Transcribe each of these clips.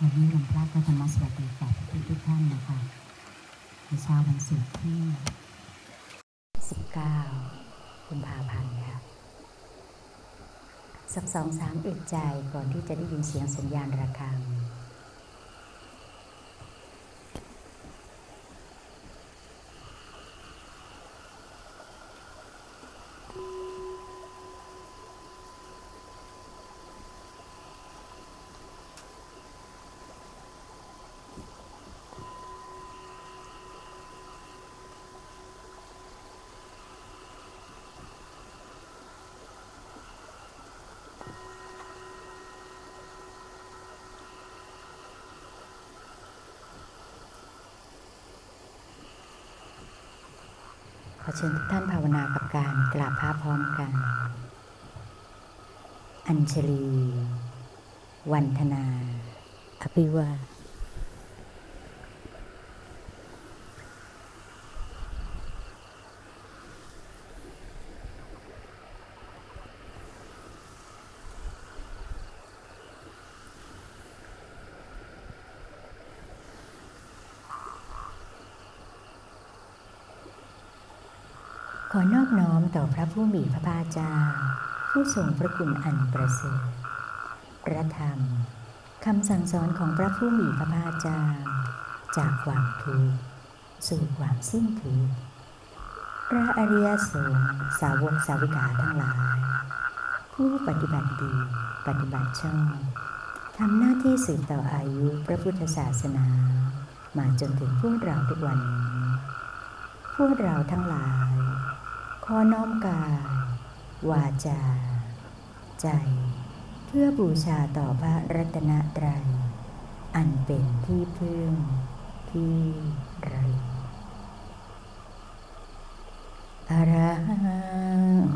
วันนี้วันพระก็ธรรมสวัสดีกับทุกท่านนะคะในเช้าวันศุกร์ที่19 กุมภาพันธ์ค่ะสัก2-3 อึดใจก่อนที่จะได้ยินเสียงสัญญาณระฆังขอเชิญทุกท่านภาวนากับการกราบพระพร้อมกันอัญชลีวันธนาอภิวาทขอนอบน้อมต่อพระผู้มีพระภาคเจ้าผู้ทรงพระคุณอันประเสริฐพระธรรมคำสั่งสอนของพระผู้มีพระภาคเจ้าจากความทุกข์สู่ความสิ้นทุกข์พระอริยสงฆ์สาวกสาวิกาทั้งหลายผู้ปฏิบัติดีปฏิบัติชอบทำหน้าที่สืบต่ออายุพระพุทธศาสนามาจนถึงพวกเราทุกวันนี้พวกเราทั้งหลายขอน้อมกายวาจาใจเพื่อบูชาต่อพระรัตนตรัยอันเป็นที่พึ่งที่ระลึกอะระหัง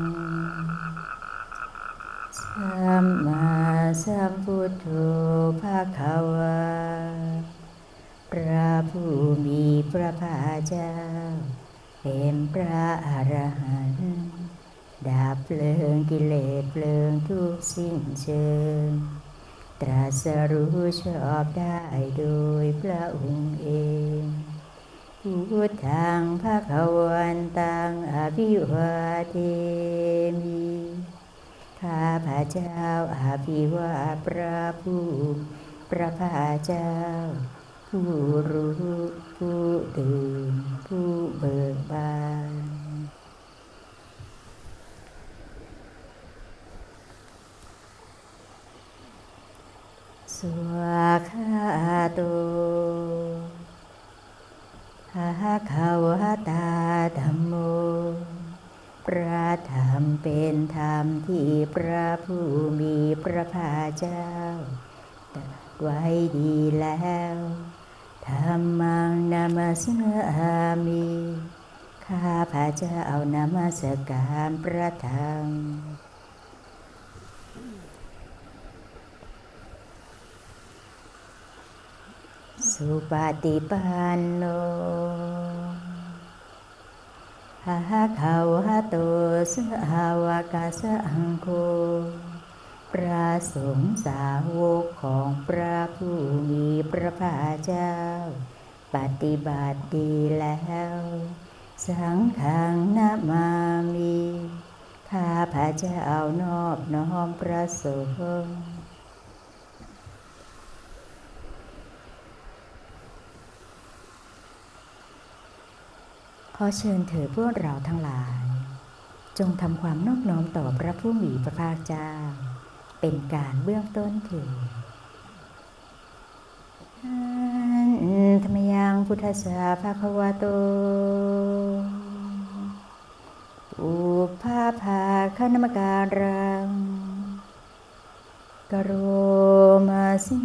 สัมมาสัมพุทโธภควาพระผู้มีพระภาคเจ้าเป็นพระอรหันต์ดับเพลิงกิเลสเพลิงทุกสิ้นเชิงตรัสรู้ชอบได้โดยพระองค์เองพุทธังภควันตังอภิวาเทมิข้าพระเจ้าอภิวาทพระผู้พระภาคเจ้าผู้รู้ผู้ตื่นผู้เบิกบานสวากขาโตภควตาธัมโมพระธรรมเป็นธรรมที่พระผู้มีพระภาคเจ้าตรัสไว้ดีแล้วธัมมังนามัสสามิข้าพระเจ้านมัสการพระธรรมสุปฏิปันโนภควโตสาวกสังโฆพระสงฆ์สาวกของพระผู้มีพระภาคเจ้าปฏิบัติดีแล้วสังฆังนะมามิข้าพระเจ้านอบน้อมพระสงฆ์ขอเชิญเถิดพวกเราทั้งหลายจงทำความนอบน้อมต่อพระผู้มีพระภาคเจ้าเป็นการเบื้องต้นเถิดธัมมยังพุทธัสสะภะคะวะโตอุปภาภาคณมการังกโรมาสิ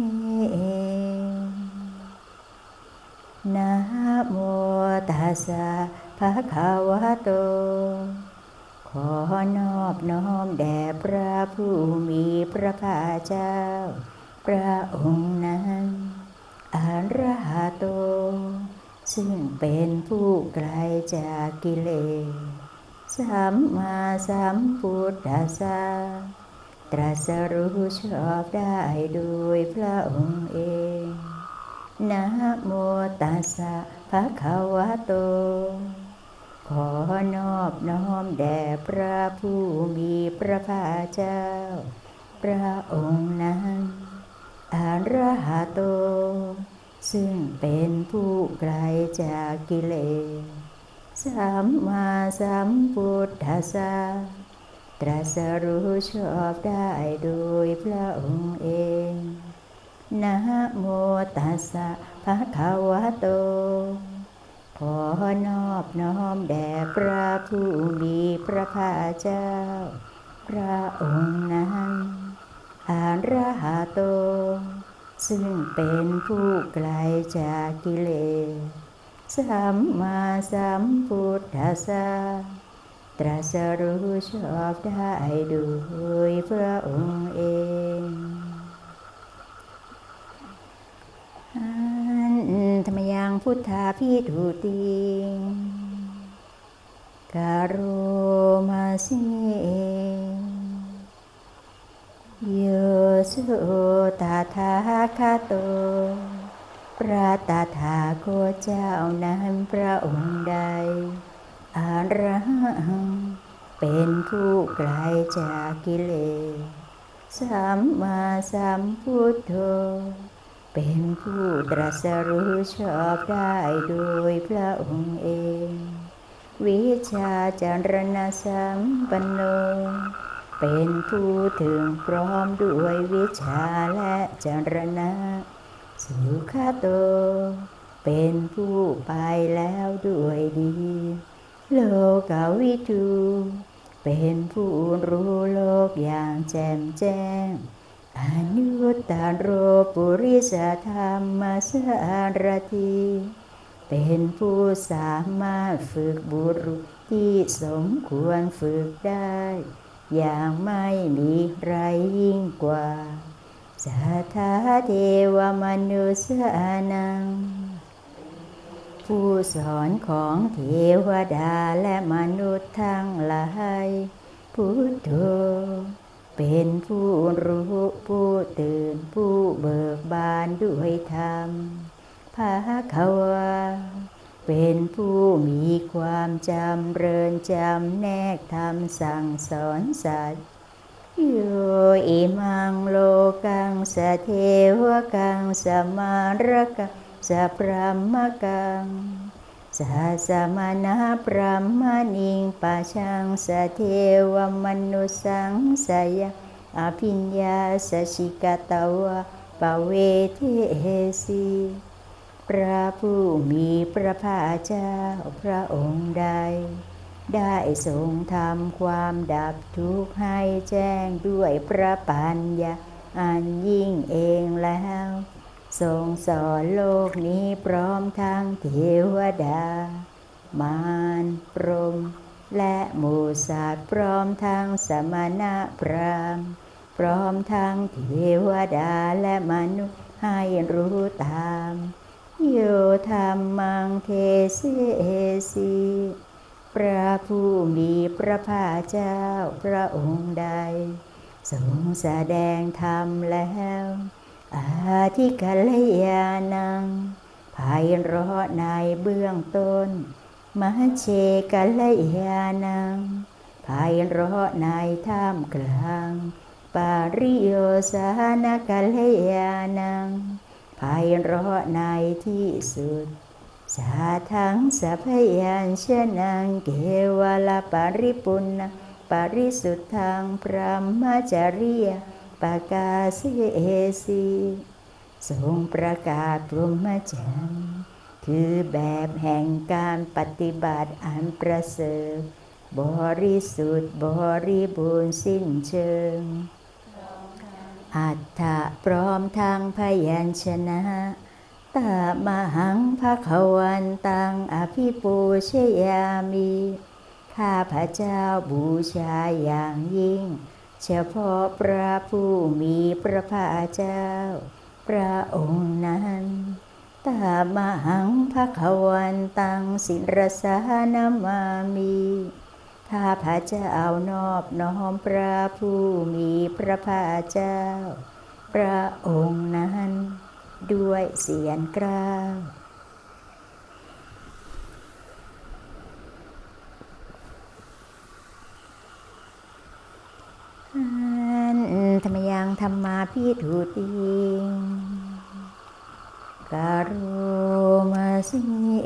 นะโมตัสสะภะคะวะโตขอนอบน้อมแด่พระผู้มีพระภาคเจ้าพระองค์นั้นอรหัตโตซึ่งเป็นผู้ไกลจากกิเลสสัมมาสัมพุทธัสสะตรัสรู้ชอบได้โดยพระองค์เองนะโมตัสสะภะคะวะโตขอนอบน้อมแด่พระผู้มีพระภาคเจ้าพระองค์นั้นอรหัตโตซึ่งเป็นผู้ไกลจากกิเลสสัมมาสัมพุทธัสสะตรัสรู้ชอบได้โดยพระองค์เองนะโมตัสสะภะคะวะโตขอนอบน้อมแด่พระผู้มีพระภาคเจ้าพระองค์นั้นอรหัตโตซึ่งเป็นผู้ไกลจากกิเลสสัมมาสัมพุทธัสสะตรัสรู้ชอบได้โดยพระองค์เองธรรมยังพุทธาภิทุติกโรมาสิโยสุตถาคโตพระตถาคตเจ้านั้นพระองค์ใดอรหังเป็นผู้ไกลจากกิเลสสัมมาสัมพุทโธเป็นผู้ตรัสรู้ชอบได้โดยพระองค์เองวิชชาจารณสัมปันโนเป็นผู้ถึงพร้อมด้วยวิชาและจารณะสุขโตเป็นผู้ไปแล้วด้วยดีโลกวิทูเป็นผู้รู้โลกอย่างแจ่มแจ้งอนุตตโรปุริสธรรมสารถีเป็นผู้สามารถฝึกบุรุษที่สมควรฝึกได้อย่างไม่มีใครยิ่งกว่าสัทธาเทวมนุษย์นังผู้สอนของเทวดาและมนุษย์ทั้งหลายพุทโธเป็นผู้รู้ผู้ตื่นผู้เบิกบานด้วยธรรมภควาเป็นผู้มีความจำเริญจำแนกธรรมสั่งสอนสัตว์โยอิมังโลกังสเทวกังสมารกังสัพพมกังสัสมณะพรหมณิงปัจฉังสเทวมนุสังสยะอภิญญาสชิกตวะปเวเทสีพระผู้มีพระภาคเจ้าพระองค์ใดได้ทรงทำความดับทุกข์ให้แจ้งด้วยพระปัญญาอันยิ่งเองแล้วทรงสอนโลกนี้พร้อมทั้งเทวดามารพรหมและหมู่สัตว์พร้อมทั้งสมณะพราหมณ์พร้อมทั้งเทวดาและมนุษย์ให้รู้ตามโยธรรมังเทเสสีพระผู้มีพระภาคเจ้าพระองค์ใดทรงแสดงธรรมแล้วอาทิกัลยาณังไพเราะในเบื้องต้นมัชเชกัลยาณังไพเราะในท่ามกลางปาริโยสานกัลยาณังไพเราะในที่สุดสาทังสัพพยัญชนะเกวลปริปุณณปริสุทธังพรหมจริยปกาเสสีทรงประกาศพรหมจรรย์คือแบบแห่งการปฏิบัติอันประเสริฐบริสุทธิ์บริบูรณ์สิ้นเชิงอัตถะพร้อมทางพยัญชนะตามหังภควันตังอภิปูชยามิข้าพระเจ้าบูชาอย่างยิ่งเฉพาะพระผู้มีพระภาคเจ้าพระองค์นั้นตามหังภควันตังศิรสานามามิขข้าพระเจ้านอบน้อมพระผู้มีพระภาคเจ้าพระองค์นั้นด้วยเสียงกล้าวธรรมยังธรรมาภิทุติการุมาสิเอ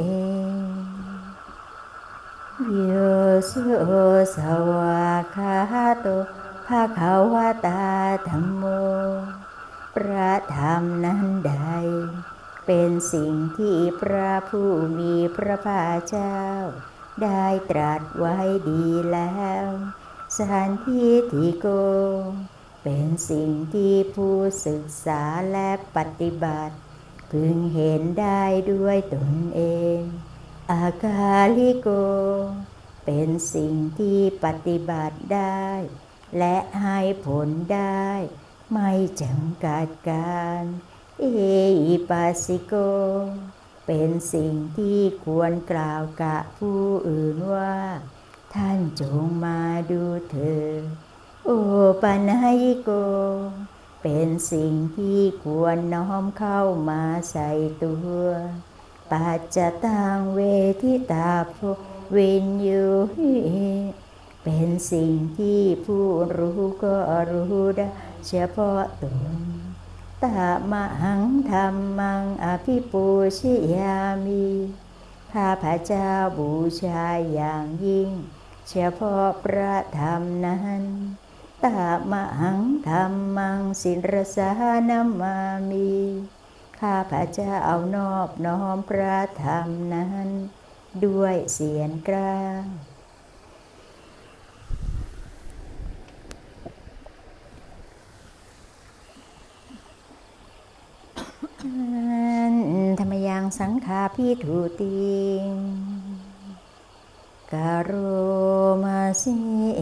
โยโสสวากขาโตภะคะวะตาธัมโมพระธรรมนั้นใดเป็นสิ่งที่พระผู้มีพระภาคเจ้าได้ตรัสไว้ดีแล้วสันทิฏฐิโกเป็นสิ่งที่ผู้ศึกษาและปฏิบัติพึงเห็นได้ด้วยตนเองอากาลิโกเป็นสิ่งที่ปฏิบัติได้และให้ผลได้ไม่จำกัดการเอหิปัสสิโกเป็นสิ่งที่ควรกล่าวกับผู้อื่นว่าท่านจงมาดูเถิดโอปัญญิโกเป็นสิ่งที่ควรน้อมเข้ามาใส่ตัวปัจจตังเวทิตาโพวินยูหิเป็นสิ่งที่ผู้รู้ก็รู้ได้เฉพาะตนตามหังธรรมังอภิปูชิยามิข้าพระเจ้าบูชาอย่างยิ่งเฉพาะพระธรรมนั้นตามหังธรรมังศิรสานามามิข้าพระเจ้านอบน้อมพระธรรมนั้นด้วยเสียงกล้าวธรรมยังสังฆาภิทุติการุมาสิเอ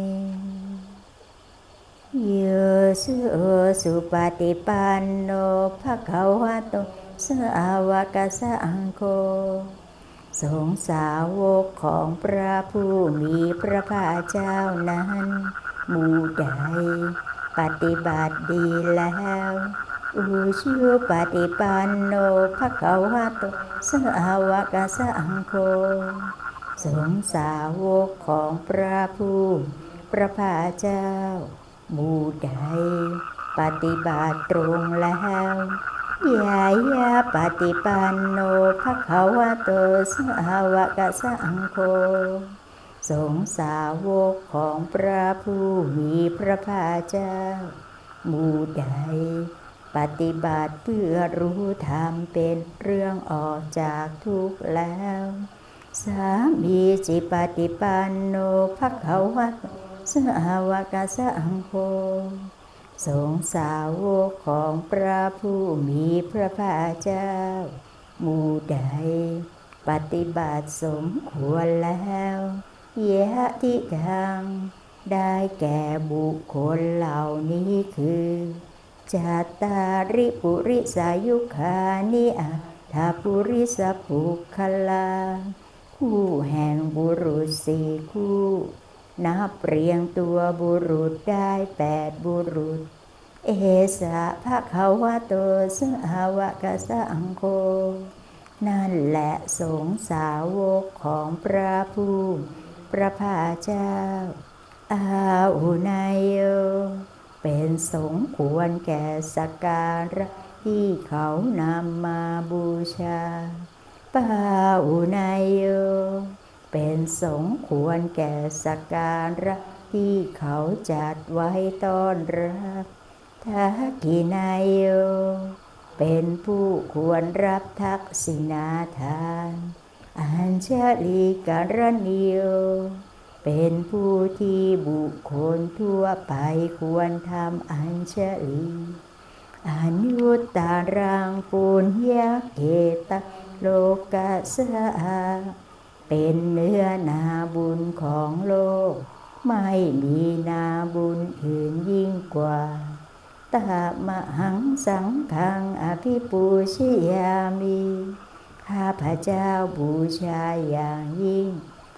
โยสุปฏิปันโนภคะวะโตสาวกสังโฆสงฆ์สาวกของพระผู้มีพระภาคเจ้านั้นหมู่ใดปฏิบัติดีแล้วอุชุปฏิปันโนภคะวะโตสาวกสังโฆสงฆ์สาวกของพระผู้พระภาคเจ้าหมู่ใดปฏิบัติตรงแล้วยายาปฏิปันโนภคะวะโตสาวกสังโฆสงฆ์สาวกของพระผู้มีพระภาคเจ้าหมู่ใดปฏิบัติเพื่อรู้ธรรมเป็นเรื่องออกจากทุกข์แล้วสามีจิปฏิปันโนภคะวะโตสาวกสังโฆสงฆ์สาวกของพระผู้มีพระภาคเจ้าหมู่ใดปฏิบัติสมควรแล้วยะทิทังได้แก่บุคคลเหล่านี้คือจัตตาริปุริสายุคานิอัตถปุริสปุคคลาคู่แห่งบุรุษสี่คู่นับเรียงตัวบุรุษได้8บุรุษเอสะภะคะวะโตสาวกสังโฆนั่นแหละสงฆ์สาวกของพระผู้พระภาคเจ้าอาหุนายโยเป็นสงฆ์ควรแก่สักการะที่เขานำมาบูชาปาหุนายโยเป็นสงฆ์ควรแก่สักการะที่เขาจัดไว้ต้อนรับทักขินายโยเป็นผู้ควรรับทักษิณาทานอัญชลีการณิโยเป็นผู้ที่บุคคลทั่วไปควรทำอัญชลีอนุตตรังปุญญเกตโลกัสสะเป็นเนื้อนาบุญของโลกไม่มีนาบุญอื่นยิ่งกว่าตามหังสังฆังอภิปูชยามิข้าพระเจ้าบูชาอย่างยิ่งเ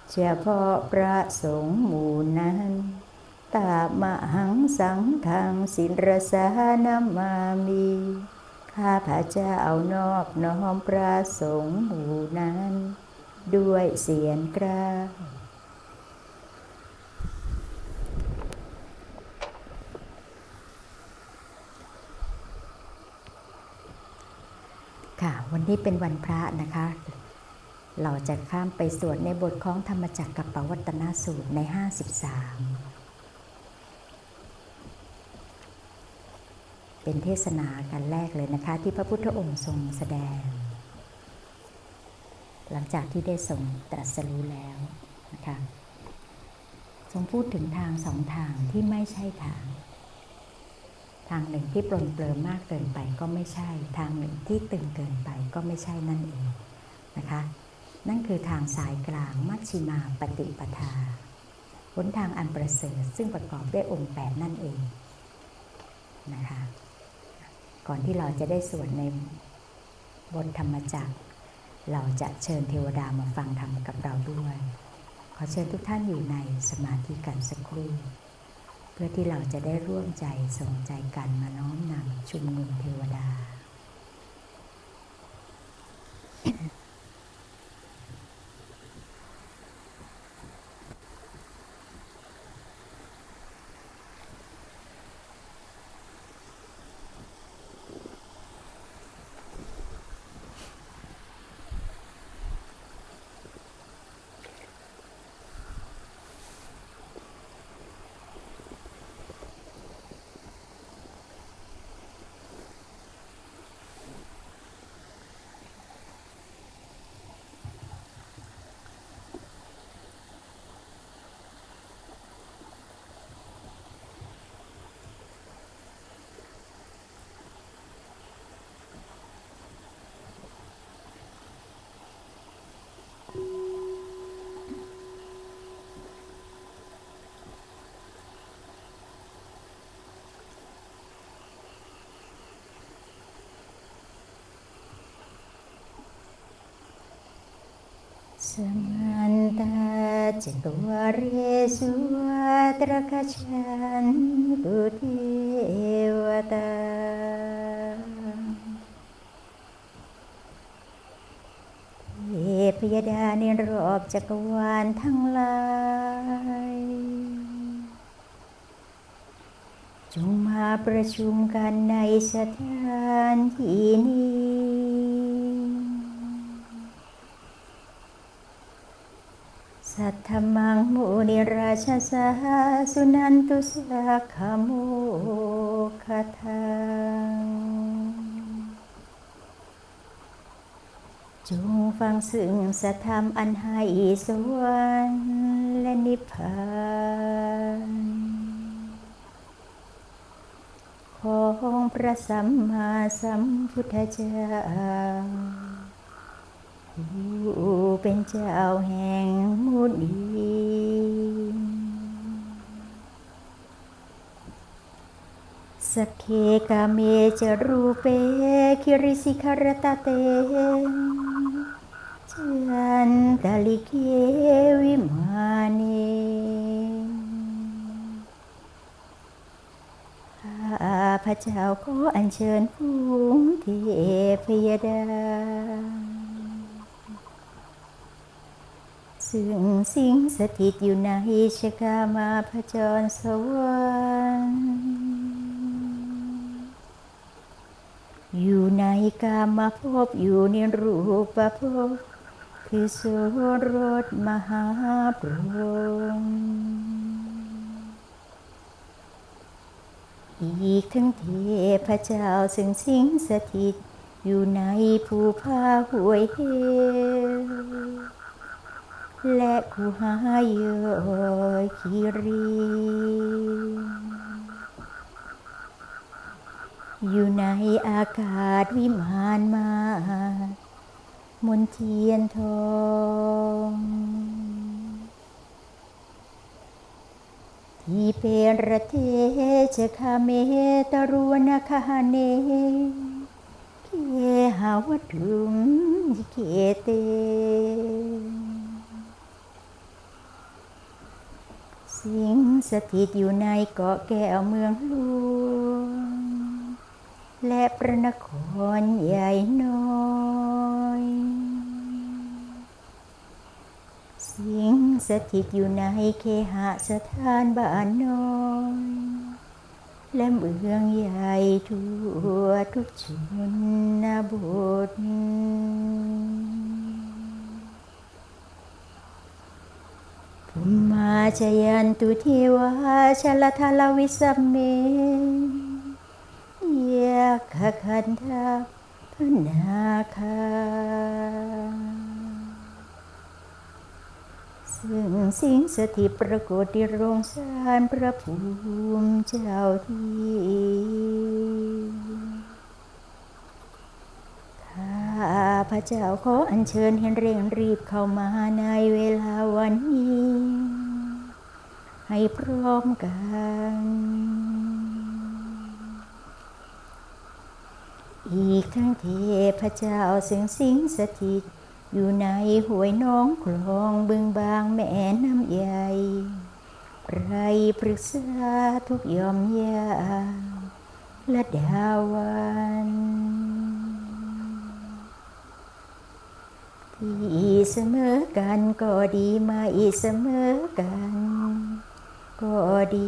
เฉพาะพระสงฆ์หมู่นั้นตามหังสังฆังศิรสานามามิข้าพระเจ้านอบน้อมพระสงฆ์หมู่นั้นด้วยเสียงกล้าวค่ะวันนี้เป็นวันพระนะคะเราจะข้ามไปสวดในบทของธรรมจักรกับปวัตตนสูตรใน53เป็นเทศนากันแรกเลยนะคะที่พระพุทธองค์ทรงแสดงหลังจากที่ได้ทรงตรัสรู้แล้วนะคะทรงพูดถึงทางสองทางที่ไม่ใช่ทางหนึ่งที่ปรนเปรอมากเกินไปก็ไม่ใช่ทางหนึ่งที่ตึงเกินไปก็ไม่ใช่นั่นเองนะคะนั่นคือทางสายกลางมัชฌิมาปฏิปทาหนทางอันประเสริฐซึ่งประกอบด้วยองค์8นั่นเองนะคะก่อนที่เราจะได้สวดในบทธรรมจักรเราจะเชิญเทวดามาฟังธรรมกับเราด้วยขอเชิญทุกท่านอยู่ในสมาธิกันสักครู่เพื่อที่เราจะได้ร่วมใจส่งใจกันมาน้อมนำชุมนุมเทวดาสมันตาจตุวาเรสุวัตรคชันตุเทวตาเทพยดาในรอบจักรวาลทั้งหลายจงมาประชุมกันในสถานที่นี้สัทธมังมุนิราชสาสุนันตุสักขโมคทังจงฟังซึ่งสัทธรรมอันให้สวรรค์และนิพพานของพระสัมมาสัมพุทธเจ้าผู้เป็นเจ้าแห่งมุนีสักเคกาเมจรูเปคิริสิคารตเตจันตลิเกวิมานีข้าพระเจ้าขออัญเชิญฝูงเทพยดาซึ่งสิงสถิตอยู่ในชกามาพจรสวรรค์อยู่ในกามภพอยู่ในรูปภพคือโสรสมหาพรหมอีกทั้งเทพเจ้าซึ่งสิงสถิตอยู่ในภูผาห้วยเหวและคูหาเยอยคีรีอยู่ในอากาศวิมานมามนเทียนทองที่เป็นระเทจคาเมตรุณคาเนเคหาวัตถุมเกเตสิงสถิตอยู่ในเกาะแก้วเมืองหลวงและพระนครใหญ่น้อยสิงสถิตอยู่ในเคหสถานบ้านน้อยและเมืองใหญ่ทั่วทุกชนบทภูมาชยันตุเทวาชลทลวิสัมเมยะขคันธาพนาคาซึ่งสิงสถิตปรากฏที่โรงศาลพระภูมิเจ้าที่ข้าพระเจ้าขออัญเชิญให้เร่งรีบเข้ามาในเวลาวันนี้ให้พร้อมกันอีกทั้งเทพเจ้าซึ่งสิงสถิตอยู่ในห้วยน้องคลองบึงบางแม่น้ำใหญ่ไรปรึกษาทุกยอมยามและดาวันที่เสมอกันก็ดีมาอีเสมอกันก็ดี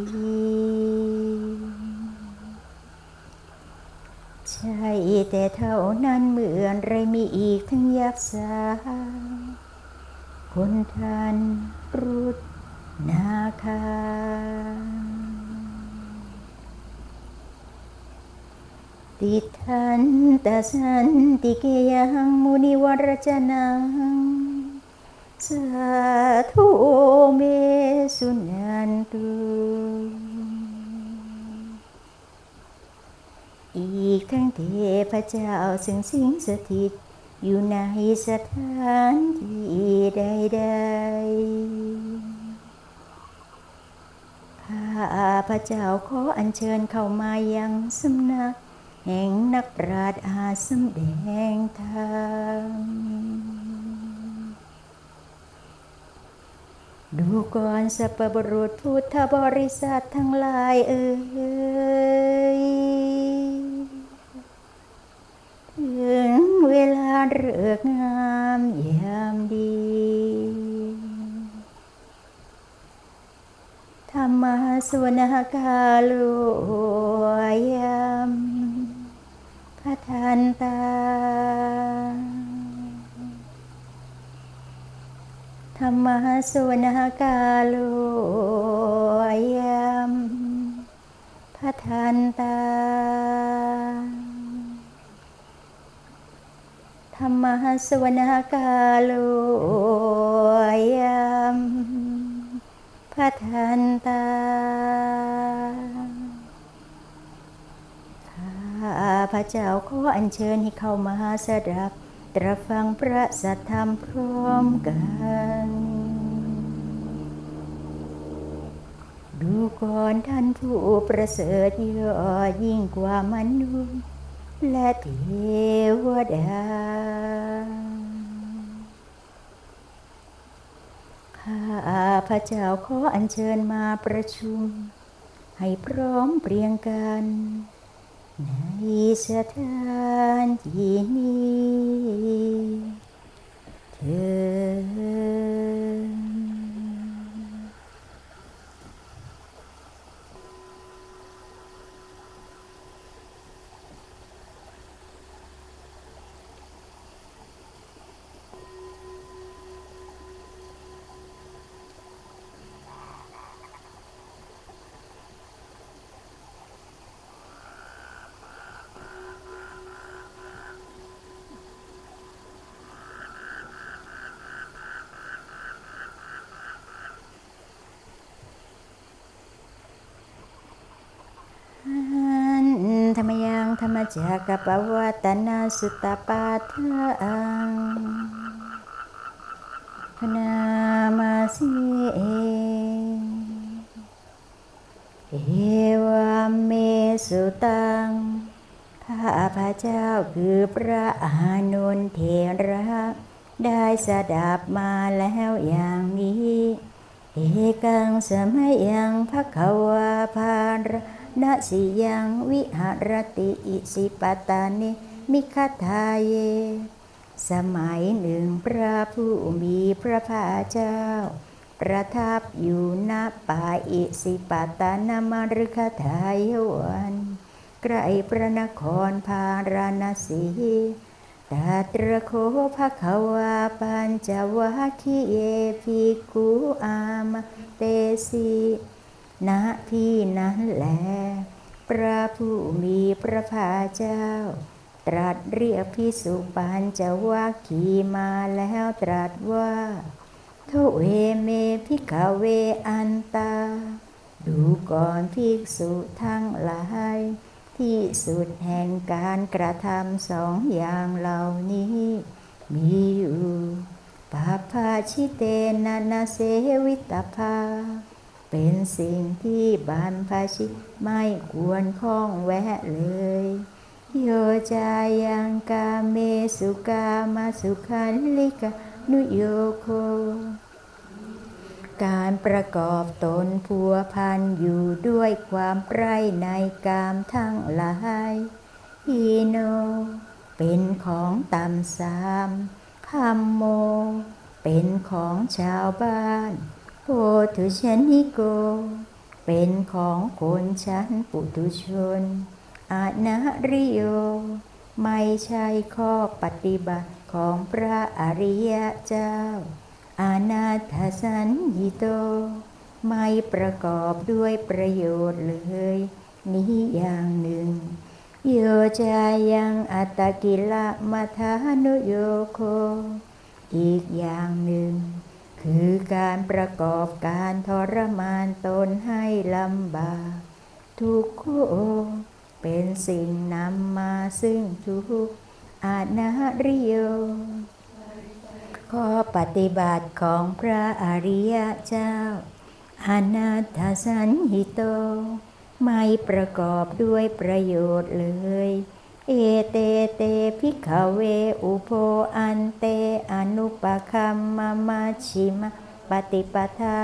ใช่แต่เท่านั้นเหมือนไรมีอีกทั้งยักษ์สาคนทันรุดนาคาติทันตสันติเกยังมุนิวรจนังสาธุเมสุนันตุอีกทั้งเทพเจ้าซึ่งสิงสถิตอยู่ในสถานที่ใดๆข้าพระเจ้าขออัญเชิญเข้ามายังสำนักแห่งนักปราชญ์อาสำแดงธรรมดูก่อนสัพบุรุษพุทธบริษัททั้งหลายเอ่ยถึงเวลาฤกษ์งามยามดีธรรมสวนกาโลยามพัทันตาธรรมสวนกาโลยามพัทันตาธรรมสวนกาโลยามพัทันตาข้าพระเจ้าขออัญเชิญให้เข้ามาสดับตรับฟังพระสัทธรรมพร้อมกันดูก่อนท่านผู้ประเสริฐยอดยิ่งกว่ามนุษย์และเทวดาข้าพระเจ้าขออัญเชิญมาประชุมให้พร้อมเพรียงกันในสถานที่นี้เถิดธรรมยังธรรมจักรปวัตตนาสุตตปาทังพนามาสีเอวามเมสุตังข้าพระเจ้าคือพระอานนท์เถระได้สดับมาแล้วอย่างนี้เอกังสมัยยังภควาภารณสิยังวิหารติอิสิปตานิมิคทาเยสมัยหนึ่งพระผู้มีพระภาคเจ้าประทับอยู่ณป่าอิสิปตานมฤคทายวันใกล้พระนครพาราณสีตาตระโคภควาปัญจวัคคีเยภิกขุอามเตสีณที่นั้นแลพระผู้มีพระภาคเจ้าตรัสเรียกภิกษุปัญจวัคคีย์มาแล้วตรัสว่าโทเวเมภิกขเวอันตาดูก่อนภิกษุทั้งหลายที่สุดแห่งการกระทำสองอย่างเหล่านี้มีอยู่ปาภาชิเตนะนะเสวิตภาเป็นสิ่งที่บรรพชิตไม่ควรข้องแวะเลยโยจายังกาเมสุกามาสุขันลิกานุโยโคการประกอบตนพัวพันอยู่ด้วยความใคร่ในกามทั้งหลายอีโนเป็นของต่ำสามคัมโมเป็นของชาวบ้านโพธุชนิโกเป็นของคนชั้นปุถุชนอานาริโยไม่ใช่ข้อปฏิบัติของพระอริยเจ้าอนาถสัญญิโตไม่ประกอบด้วยประโยชน์เลยนี้อย่างหนึ่งโยจายังอัตตกิลมัฏฐานุโยโคอีกอย่างหนึ่งคือการประกอบการทรมานตนให้ลำบากทุกข์เป็นสิ่งนำมาซึ่งทุกข์อานาริโยข้อปฏิบัติของพระอริยเจ้าอนาถสัญญิโตไม่ประกอบด้วยประโยชน์เลยเอเตเตภิกขเวอุโภอันเตอนุปคัมมมัชฌิมปฏิปทา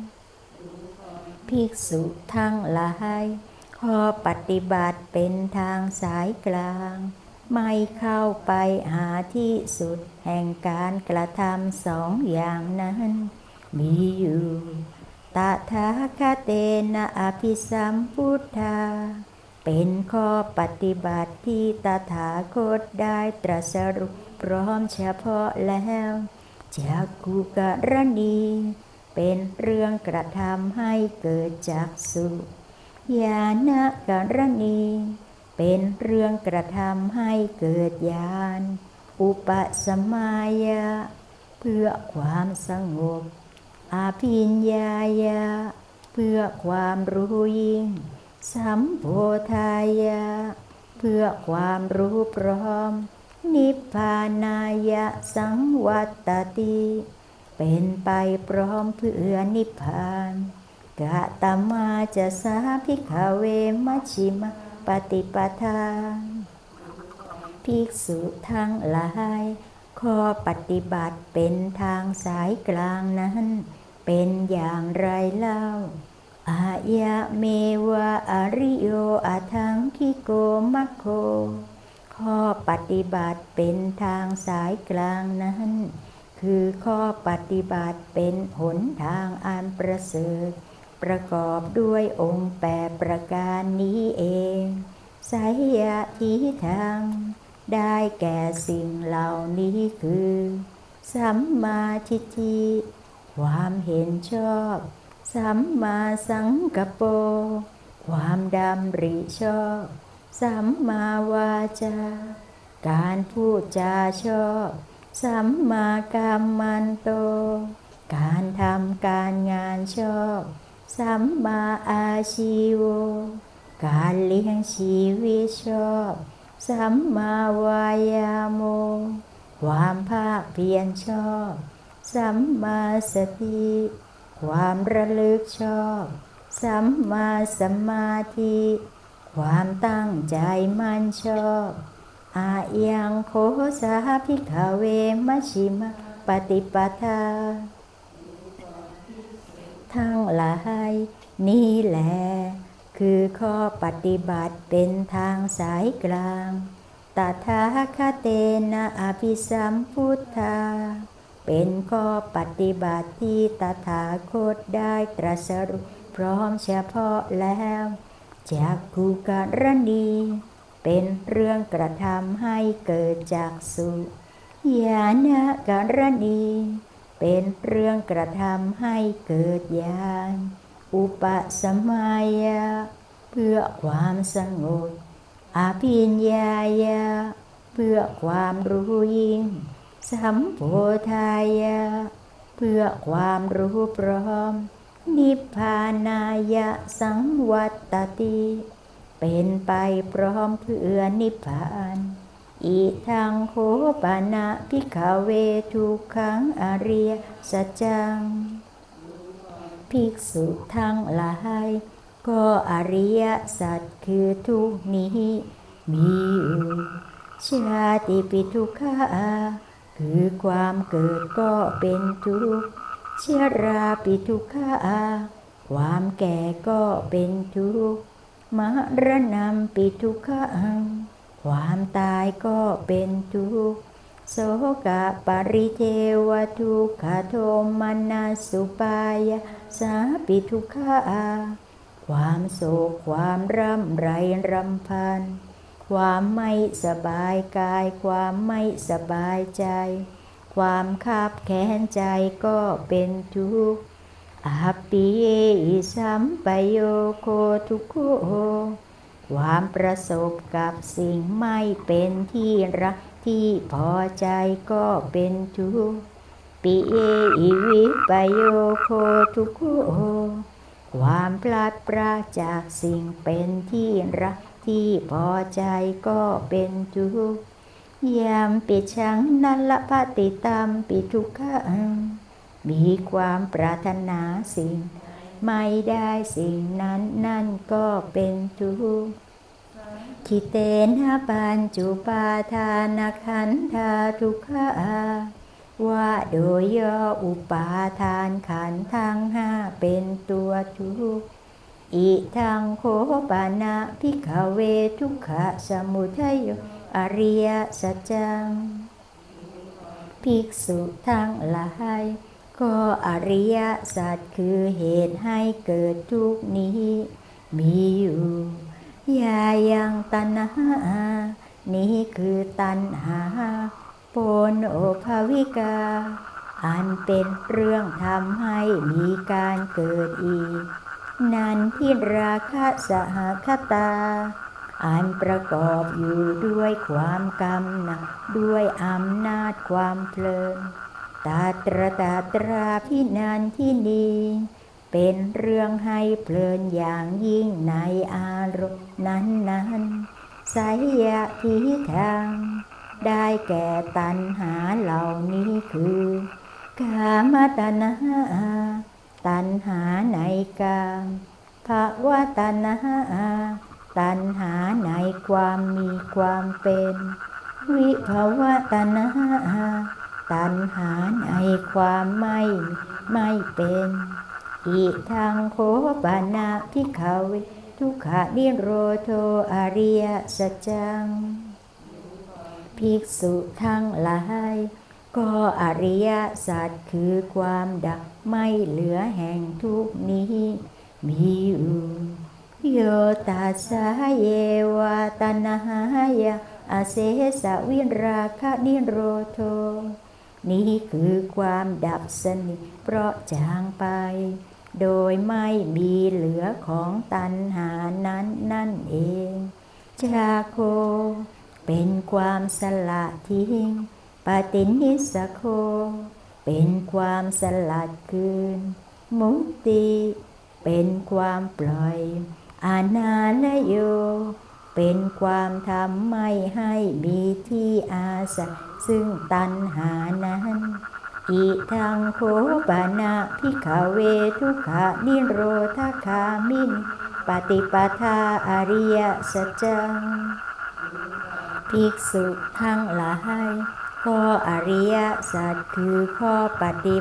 ภิกษุทั้งหลายข้อปฏิบัติเป็นทางสายกลางไม่เข้าไปหาที่สุดแห่งการกระทำสองอย่างนั้นมีอยู่ตถาคเตนะอภิสัมพุทธาเป็นข้อปฏิบัติที่ตถาคตได้ตรัสรู้พร้อมเฉพาะแล้วจักขุกรณีเป็นเรื่องกระทำให้เกิดจักษุญาณกรณีเป็นเรื่องกระทำให้เกิดญาณอุปสัมมายะเพื่อความสงบอภิญญายะเพื่อความรู้ยิ่งสัมโพธายะเพื่อความรู้พร้อมนิพพานายะสังวัตติเป็นไปพร้อมเพื่อนิพพานกะตมาจะสาภิกขเวมัชฌิมปฏิปทาภิกษุทั้งหลายข้อปฏิบัติเป็นทางสายกลางนั้นเป็นอย่างไรเล่าอายะเมวะอริโยอะทังคิโกมัคโคข้อปฏิบัติเป็นทางสายกลางนั้นคือข้อปฏิบัติเป็นหนทางอันประเสริฐประกอบด้วยองค์8ประการนี้เองไสยทิฏฐังได้แก่สิ่งเหล่านี้คือสัมมาทิฏฐิความเห็นชอบสัมมาสังกัปโปความดำริชอบสัมมาวาจาการพูดจาชอบสัมมากัมมันโตการทำการงานชอบสัมมาอาชีโวการเลี้ยงชีวิตชอบสัมมาวายาโมความภาคเพียรชอบสัมมาสติความระลึกชอบสัมมาสมาธิความตั้งใจมั่นชอบอายังโคสาภิกขเวมัชฌิมปฏิปทาทั้งหลายนี่แหละคือข้อปฏิบัติเป็นทางสายกลางตถาคเตนะอภิสัมพุทธาเป็นข้อปฏิบัติที่ตถาคตได้ตรัสรู้พร้อมเฉพาะแล้วจักขุกรณีเป็นเรื่องกระทำให้เกิดจักษุญาณกรณีเป็นเรื่องกระทำให้เกิดญาณอุปสมัยะเพื่อความสงบอภิญญายะเพื่อความรู้ยิ่งสัมโพธายะเพื่อความรู้พร้อมนิพพานายะสังวัตติเป็นไปพร้อมเพื่อนิพพานอิทังโคปานะภิกขเวทุกขังอริยสัจจังภิกษุทั้งหลายก็อริยสัจคือทุกข์นี้มีอยู่ชาติปิทุกขาคือความเกิดก็เป็นทุกข์ชราปิทุกขาความแก่ก็เป็นทุกข์มรณะปิทุกขังความตายก็เป็นทุกข์โสกปริเทวทุกขโทมนัสสุปายาสาปิทุกขาความโศกความร่ำไรรำพันความไม่สบายกายความไม่สบายใจความคับแค้นใจก็เป็นทุกข์อัปปิเยสัมปโยโคทุกโขความประสบกับสิ่งไม่เป็นที่รักที่พอใจก็เป็นทุกข์ปิเยอิวิปโยโคทุกโขความพลัดพรากจากสิ่งเป็นที่รักที่พอใจก็เป็นทุกข์ยามปิชังนัลปฏิตัมปิทุกขังมีความปรารถนาสิ่งไม่ได้สิ่งนั้นนั่นก็เป็นทุกข์ทิเตนะปัญจุปาทานขันธาทุกขาว่าโดยย่ออุปาทานขันธ์ทั้งห้าเป็นตัวทุกข์อิทังโคปานะภิกขเวทุกขสมุทัยโยอริยสัจจังภิกษุทั้งหลายก็อริยสัจคือเหตุให้เกิดทุกข์นี้มีอยู่ยายังตัณหานี้คือตัณหาโปนโอภวิกาอันเป็นเรื่องทำให้มีการเกิดอีกนันทิราคะสหคตาอันประกอบอยู่ด้วยความกำหนัดด้วยอำนาจความเพลินตาตราพินันทินีเป็นเรื่องให้เพลินอย่างยิ่งในอารมณ์นั้นไสยทิทางได้แก่ตัณหาเหล่านี้คือกามตัณหาตัณหาในกามภวตัณหาตัณหาในความมีความเป็นวิภวตัณหาตัณหาในความไม่เป็นอิทังโคปานะภิกขเวทุกขนิโรโธอริยสัจจังภิกษุทั้งหลายก็อริยสัจคือความดับไม่เหลือแห่งทุกข์นี้มีอยู่โยตัสสะเยวะตัณหายะอาเสสะวิราคะนิโรโธนี้คือความดับสนิทเพราะจางไปโดยไม่มีเหลือของตัณหานั้นนั่นเองจาโคเป็นความสละทิ้งปฏินิสสโคเป็นความสลัดคืนมุตติเป็นความปล่อยอนาลโยเป็นความทำไม่ให้มีที่อาศัยซึ่งตัณหานั้นอิทังโคปานะภิกขเวทุกขนิโรธคามินปฏิปทาอริยสัจจังภิกษุทั้งหลายข้ออริยสัจคือข้อปฏิบัติ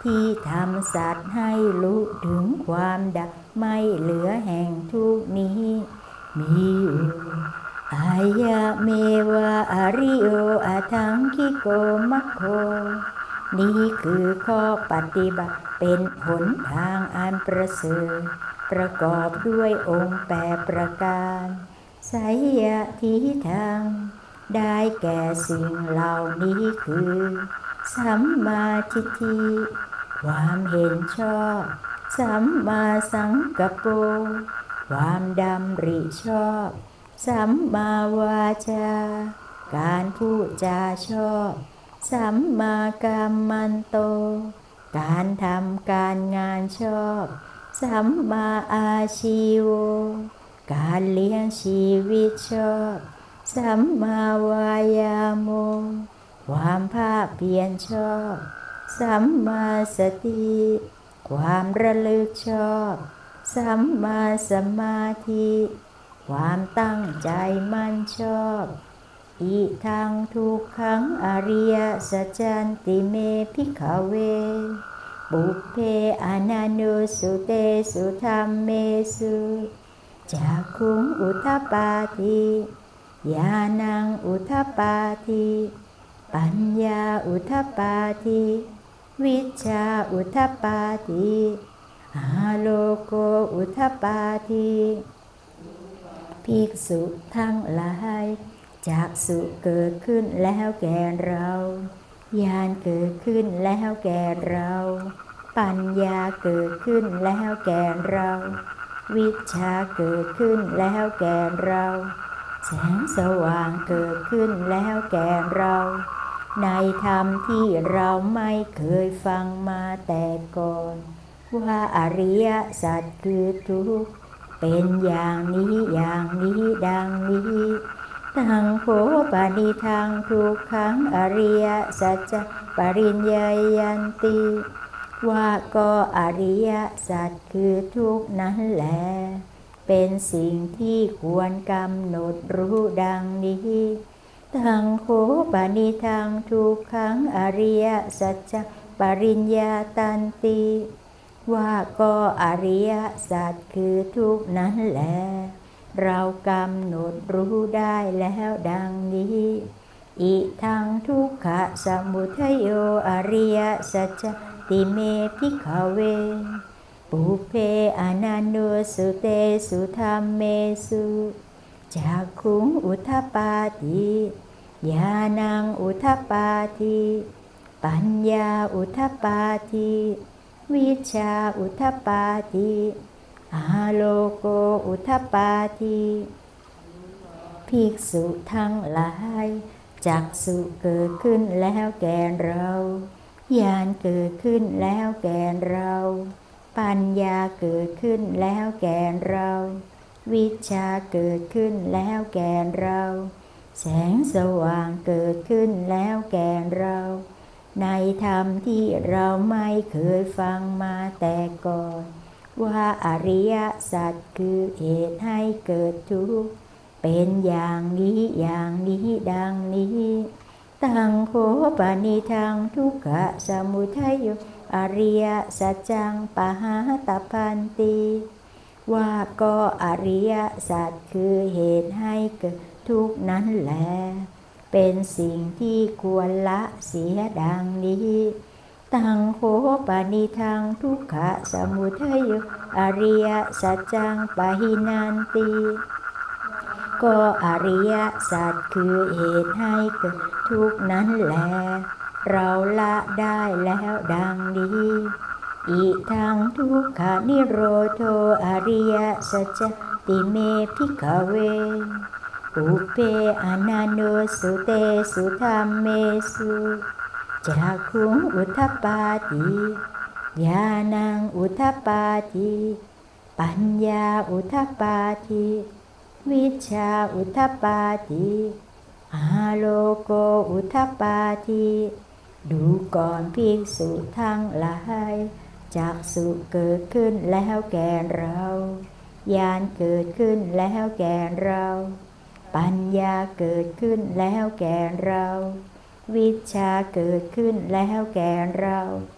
ที่ทำสัตว์ให้รู้ถึงความดับไม่เหลือแห่งทุกข์นี้มีอยู่อายะเมวะอริโออะทังคิโกมัคโคนี้คือข้อปฏิบัติเป็นหนทางอันประเสริฐประกอบด้วยองค์8ประการไสยทิฏฐังได้แก่สิ่งเหล่านี้คือสัมมาทิฏฐิความเห็นชอบสัมมาสังกัปโปความดำริชอบสัมมาวาจาการพูดจาชอบสัมมากัมมันโตการทำการงานชอบสัมมาอาชีโวการเลี้ยงชีวิตชอบสัมมาวายาโมความภาคเพียรชอบสัมมาสติความระลึกชอบสัมมาสมาธิความตั้งใจมั่นชอบอิทังทุกขังอริยสัจจันติเมภิกขเวปุพเพอนันโนสุเตสุธัมเมสุจักขุงอุทธัปปาติญาณังอุทธัปปาติปัญญาอุทธัปปาติวิชชาอุทธัปปาติอาโลโกอุทธัปปาติภิกษุทั้งหลายจักษุเกิดขึ้นแล้วแก่เราญาณเกิดขึ้นแล้วแก่เราปัญญาเกิดขึ้นแล้วแก่เราวิชชาเกิดขึ้นแล้วแก่เราแสงสว่างเกิดขึ้นแล้วแก่เราในธรรมที่เราไม่เคยฟังมาแต่ก่อนว่าอริยสัจคือทุกข์เป็นอย่างนี้อย่างนี้ดังนี้ทังโขปนิทังทุกขังอริยสัจจปริญญายันติว่าก็อริยสัจคือทุกข์นั้นแหละเป็นสิ่งที่ควรกำหนดรู้ดังนี้ทังโขปนิทังทุกขังอริยสัจจปริญญาตันติว่าก็อริยสัจคือทุกข์นั้นแหละเรากำหนดรู้ได้แล้วดังนี้อิทังทุกขสมุทัยโยอริยสัจจติเมภิกขเวปุพเพอนันโนสุเตสุธัมเมสุจักขุงอุทธัปปาติญาณังอุทธัปปาติปัญญาอุทธัปปาติวิชชาอุทธัปปาติอาโลโกอุทธัปปาติภิกษุทั้งหลายจักษุเกิดขึ้นแล้วแก่เราญาณเกิดขึ้นแล้วแก่เราปัญญาเกิดขึ้นแล้วแก่เราวิชชาเกิดขึ้นแล้วแก่เราแสงสว่างเกิดขึ้นแล้วแก่เราในธรรมที่เราไม่เคยฟังมาแต่ก่อนว่าอริยสัจคือเหตุให้เกิดทุกข์เป็นอย่างนี้อย่างนี้ดังนี้ตังโขปนิทังทุกขสมุทัยโยอริยสัจจังปหาตพันติว่าก็อริยสัจคือเหตุให้เกิดทุกข์นั้นแหละเป็นสิ่งที่ควรละเสียดังนี้ตังโขปนิทังทุกขสมุทัยโยอริยสัจจังปหินันติก็อริยสัจคือเหตุให้เกิดทุกข์นั้นแหละเราละได้แล้วดังนี้อิทังทุกขานิโรโธอริยสัจจติเมภิกขเวปุพเพอนันโนสุเตสุธัมเมสุจักขุงอุทธัปปาติญาณังอุทธัปปาติปัญญาอุทธัปปาติวิชชาอุทธัปปาติอาโลโกอุทธัปปาติดูก่อนภิกษุทั้งหลายจักษุเกิดขึ้นแล้วแก่เราญาณเกิดขึ้นแล้วแก่เราปัญญาเกิดขึ้นแล้วแก่เราวิชชาเกิดขึ้นแล้วแก่เรา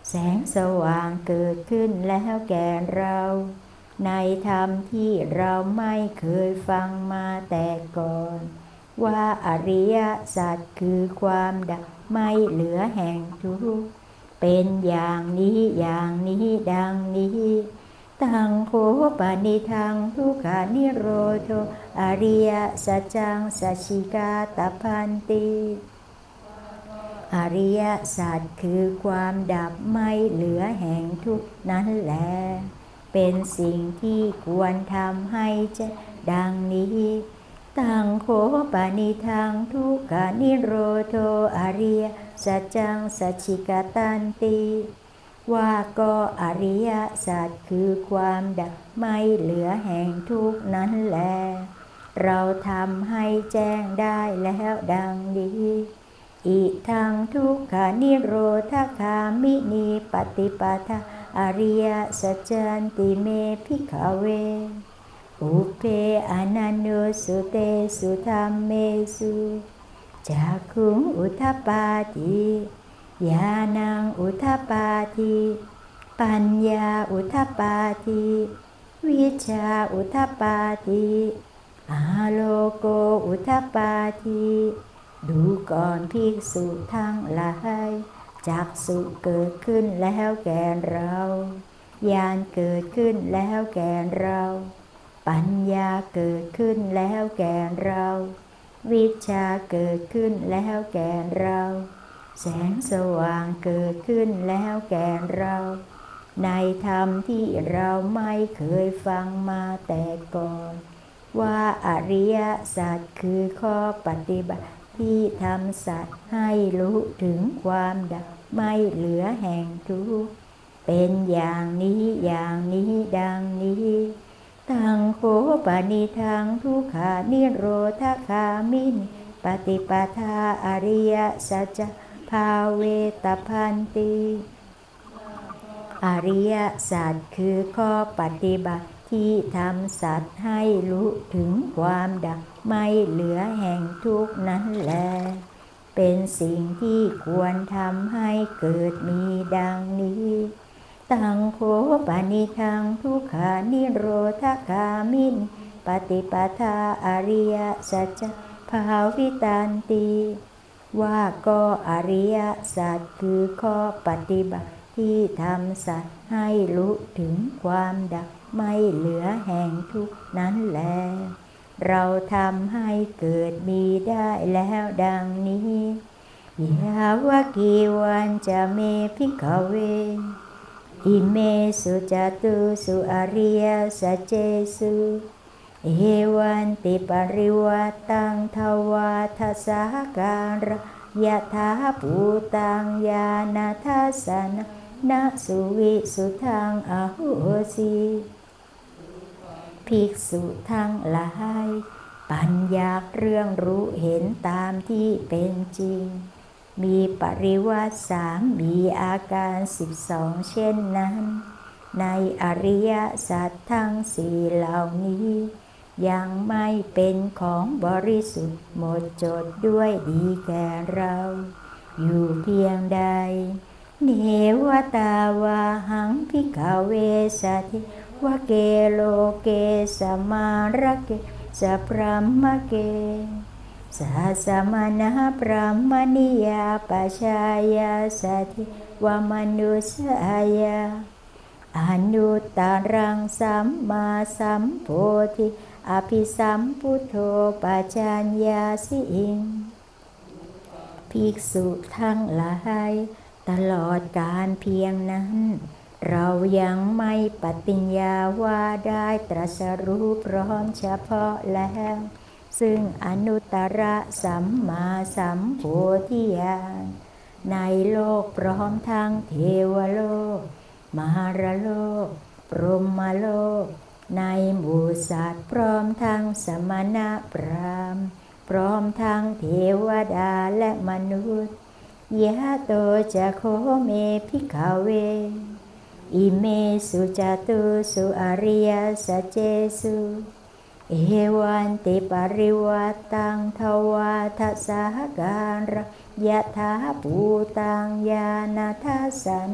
แสงสว่างเกิดขึ้นแล้วแก่เราในธรรมที่เราไม่เคยฟังมาแต่ก่อนว่าอริยสัจคือความดับไม่เหลือแห่งทุกข์เป็นอย่างนี้อย่างนี้ดังนี้ตังโคปนิทังทุกขานิโรโธอริยสัจจังสัจฉิกาตพันติอริยสัจคือความดับไม่เหลือแห่งทุกข์นั้นแหละเป็นสิ่งที่ควรทำให้จะดังนี้ตังโคปนิทังทุกขานิโรโธอริยสัจจังสัจฉิกตันติว่าก็อริยสัจคือความดับไม่เหลือแห่งทุกข์นั้นแลเราทำให้แจ้งได้แล้วดังนี้อิทังทุกขานิโรธคามินีปฏิปทาอริยสัจจันติเมภิกขเวอุเพอนันโนสุเตสุธัมเมสุจักขุงอุทปาทิญาณังอุทปาทิปัญญาอุทปาทิวิชชาอุทปาทิอาโลโกอุทปาทิดูก่อนภิกษุทั้งหลายจักษุเกิดขึ้นแล้วแก่เราญาณเกิดขึ้นแล้วแก่เราปัญญาเกิดขึ้นแล้วแก่เราวิชชาเกิดขึ้นแล้วแก่เราแสงสว่างเกิดขึ้นแล้วแก่เราในธรรมที่เราไม่เคยฟังมาแต่ก่อนว่าอริยสัจคือข้อปฏิบัติที่ทำสัตว์ให้รู้ถึงความดับไม่เหลือแห่งทุกข์เป็นอย่างนี้อย่างนี้ดังนี้ตังโคปนิทังทุกขานิโรธคามินีปฏิปทาอริยสัจจภาเวตพันติอริยสัจคือข้อปฏิบัติที่ทำสัตว์ให้รู้ถึงความดับไม่เหลือแห่งทุกข์นั้นแลเป็นสิ่งที่ควรทำให้เกิดมีดังนี้ตังโคปนิทังทุกขานิโรธคามินีปฏิปทาอริยสัจจภาวิตันติว่าก็อริยสัจคือข้อปฏิบัติที่ทำสัตว์ให้รู้ถึงความดับไม่เหลือแห่งทุกข์นั้นแลเราทำให้เกิดมีได้แล้วดังนี้ยาวกีวันจะเมภิกขเวอิเมสุจตุสุอริยสัจเจสุเอวันติปริวัตังทวาทสาการะยะถาภูตังญาณทัสสนะนะสุวิสุทังอโหสิภิกษุทั้งหลายปัญญาเรื่องรู้เห็นตามที่เป็นจริงมีปริวัติ3มีอาการ12เช่นนั้นในอริยสัจทั้ง4เหล่านี้ยังไม่เป็นของบริสุทธิ์หมดจดด้วยดีแก่เราอยู่เพียงใดเนวตาวาหังภิกขเวสัทธิวะเกโลเกสมาระเกสะพรัมมะเกสาสมณะพรหมนิยาปัชายาสัทธิวมนุสายาอนุตตรังสัมมาสัมโพธิอภิสัมพุทโธปัจจัญญาสิอิงภิกษุทั้งหลายตลอดกาลเพียงนั้นเรายังไม่ปฏิญญาว่าได้ตรัสรู้พร้อมเฉพาะแล้วซึ่งอนุตตรสัมมาสัมโพธิญาณในโลกพร้อมทั้งเทวโลกมหรโลกพรหมโลกในหมู่สัตว์พร้อมทั้งสมณะพราหมณ์พร้อมทั้งเทวดาและมนุษย์ยะโตจะโคเมภิกขเวอิเมสุจตุสุอริยสัจเจสุเอวันติปริวัตังทวาทสาการะยะถาภูตังญาณทัสสนะ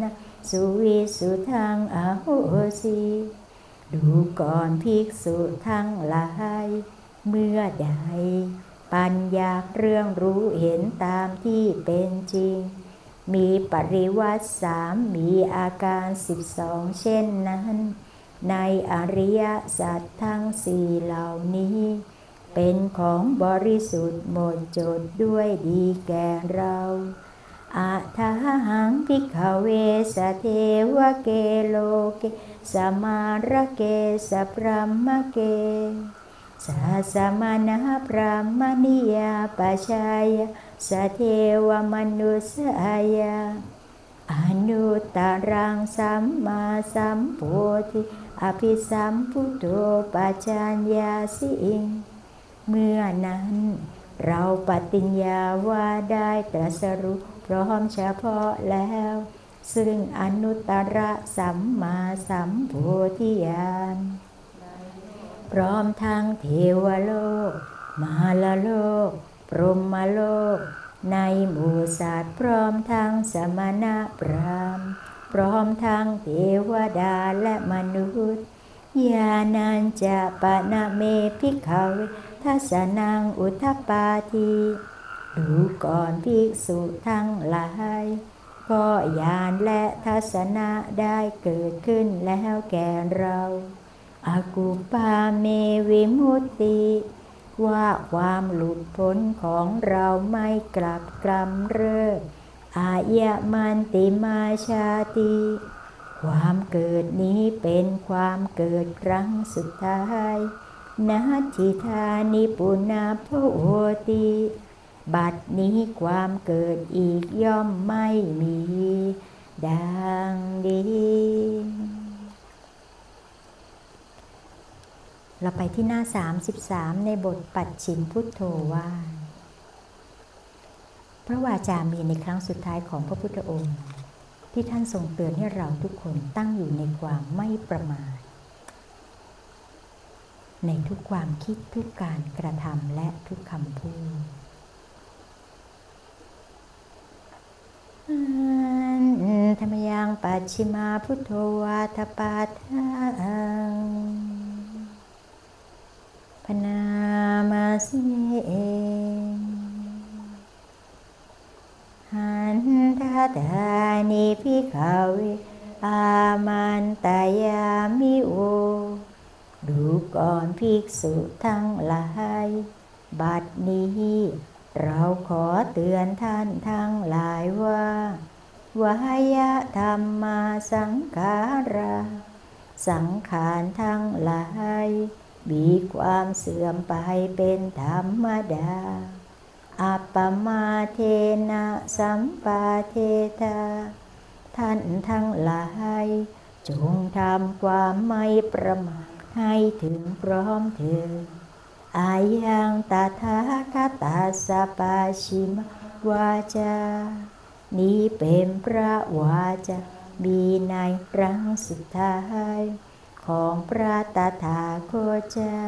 สุวิสุทังอโหสิดูก่อนภิกษุทั้งหลายเมื่อใดปัญญาเรื่องรู้เห็นตามที่เป็นจริงมีปริวัติ3มีอาการ12เช่นนั้นในอริยสัจทั้ง4เหล่านี้เป็นของบริสุทธิ์หมดจดด้วยดีแก่เราอะทาหังภิกขเวสเทวเกโลเกสมาระเกสพรหมเกสาสมานะพรหมนิยาปัชายาสเทวมนุสายาอนุตตรังสัมมาสัมโพธิอภิสัมพุทโธปัจจัญญาสิเมื่อนั้นเราปฏิญญาว่าได้ตรัสรู้พร้อมเฉพาะแล้วซึ่งอนุตตรสัมมาสัมโพธิญาณพร้อมทั้งเทวโลกมารโลกพรหมโลกในหมู่สัตว์พร้อมทั้งสมณะพราหมณ์พร้อมทั้งเทวดาและมนุษย์ญาณัญจะปะนะเมภิกขเวทัสสนังอุทธัปปาทิดูก่อนภิกษุทั้งหลายก็ญาณและทัศนะได้เกิดขึ้นแล้วแก่เราอากุปาเมวิมุตติว่าความหลุดพ้นของเราไม่กลับกำเริบอายะมันติมาชาติความเกิดนี้เป็นความเกิดครั้งสุดท้ายนาทิธานิปุณาภโวติบัดนี้ความเกิดอีกย่อมไม่มีดังนี้เราไปที่หน้า33ในบทปัจฉิมพุทโธว่าพระวาจามีในครั้งสุดท้ายของพระพุทธองค์ที่ท่านทรงเตือนให้เราทุกคนตั้งอยู่ในความไม่ประมาทในทุกความคิดทุกการกระทำและทุกคำพูดธรรมยังปัจฉิมาพุทโธวาทปาทังพนามาสิเองหันทัตานิภิกขเวอามันตายามิโอดูก่อนภิกษุทั้งหลายบัดนี้เราขอเตือนท่านทั้งหลายว่าวายธรรมาสังขาราสังขารทั้งหลายมีความเสื่อมไปเป็นธรรมดาอัปปมาเทนะสัมปาเทธาท่านทั้งหลายจงทำความไม่ประมาทให้ถึงพร้อมเถิดอายังตถาคตาสปาชิมวาจานี้เป็นพระวาจามีในครั้งสุดท้ายของพระตถาคตเจ้า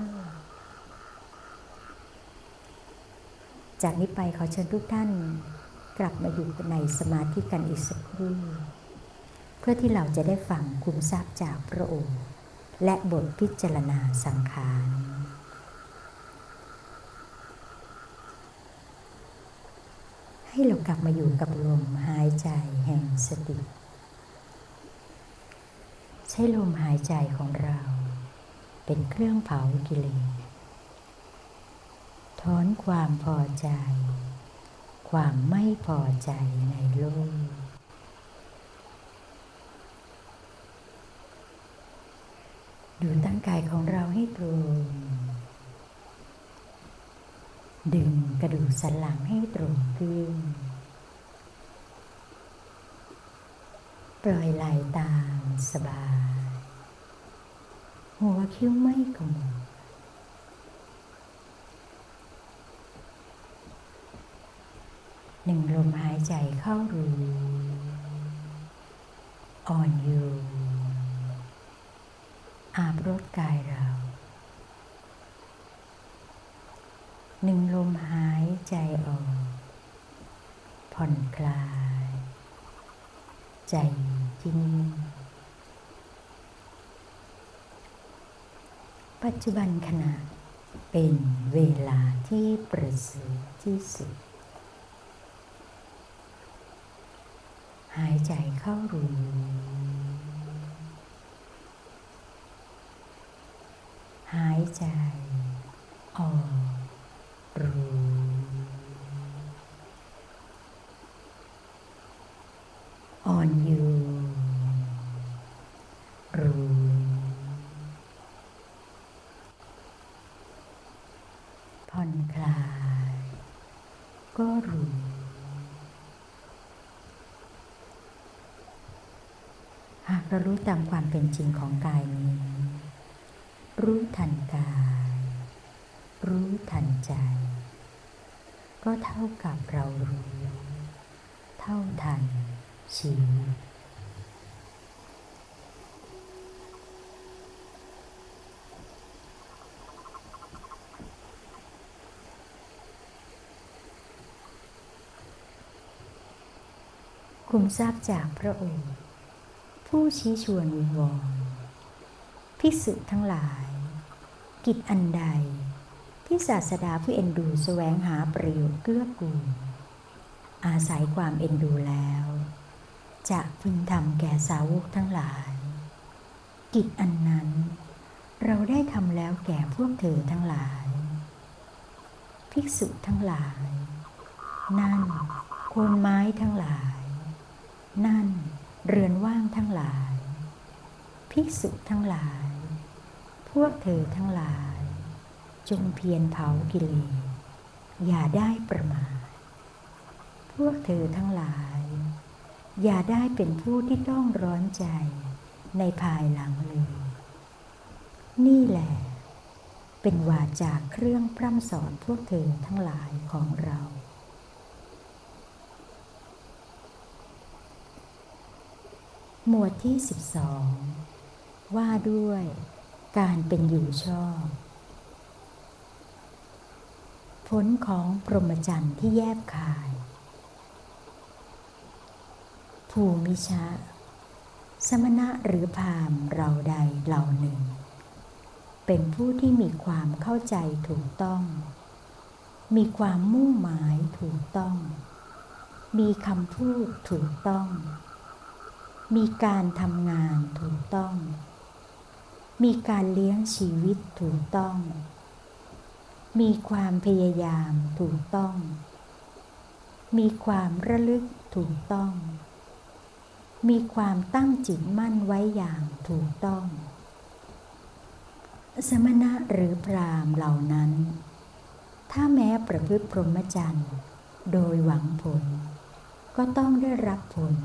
จากนี้ไปขอเชิญทุกท่านกลับมาอยู่ในสมาธิกันอีกสักครู่เพื่อที่เราจะได้ฟังคุมทรัพย์จากพระองค์และบทพิจารณาสังขารให้เรากลับมาอยู่กับลมหายใจแห่งสติใช้ลมหายใจของเราเป็นเครื่องเผากิเลสถอนความพอใจความไม่พอใจในโลกดูตั้งกายของเราให้ตรงดึงกระดูกสันหลังให้ตรงขึ้นปล่อยไหลตามสบายหัวคิ้วไม่ขมวดหนึ่งลมหายใจเข้ารู้อ่อนโยนอาบรดกายเราหนึ่งลมหายใจออกผ่อนคลายใจที่นี่ปัจจุบันขณะเป็นเวลาที่ประเสริฐที่สุดหายใจเข้ารู้หายใจออกรู้อ่อนโยนรู้ผ่อนคลายก็รู้หากเรารู้ตามความเป็นจริงของกายนี้รู้ทันกายรู้ทันใจก็เท่ากับเรารู้เท่าทันชีวิตคุมทราบจากพระองค์ผู้ชี้ชวนวิงวอนภิกษุทั้งหลายกิจอันใดที่ศาสดาผู้เอ็นดูแสวงหาประโยชน์เกื้อกูลอาศัยความเอ็นดูแล้วจะพึงทำแก่สาวกทั้งหลายกิจอันนั้นเราได้ทำแล้วแก่พวกเธอทั้งหลายภิกษุทั้งหลายนั่นโคนไม้ทั้งหลายนั่นเรือนว่างทั้งหลายภิกษุทั้งหลายพวกเธอทั้งหลายจงเพียรเผากิเลสอย่าได้ประมาทพวกเธอทั้งหลายอย่าได้เป็นผู้ที่ต้องร้อนใจในภายหลังเลยนี่แหละเป็นวาจาเครื่องพร่ำสอนพวกเธอทั้งหลายของเราหมวดที่12ว่าด้วยการเป็นอยู่ชอบผลของพรหมจรรย์ที่แยบคายภูมิชะสมณะหรือพราหมณ์เราใดเหล่าหนึ่งเป็นผู้ที่มีความเข้าใจถูกต้องมีความมุ่งหมายถูกต้องมีคำพูดถูกต้องมีการทำงานถูกต้องมีการเลี้ยงชีวิตถูกต้องมีความพยายามถูกต้องมีความระลึกถูกต้องมีความตั้งจิตมั่นไว้อย่างถูกต้องสมณะหรือพราหมณ์เหล่านั้นถ้าแม้ประพฤติพรหมจรรย์โดยหวังผลก็ต้องได้รับผล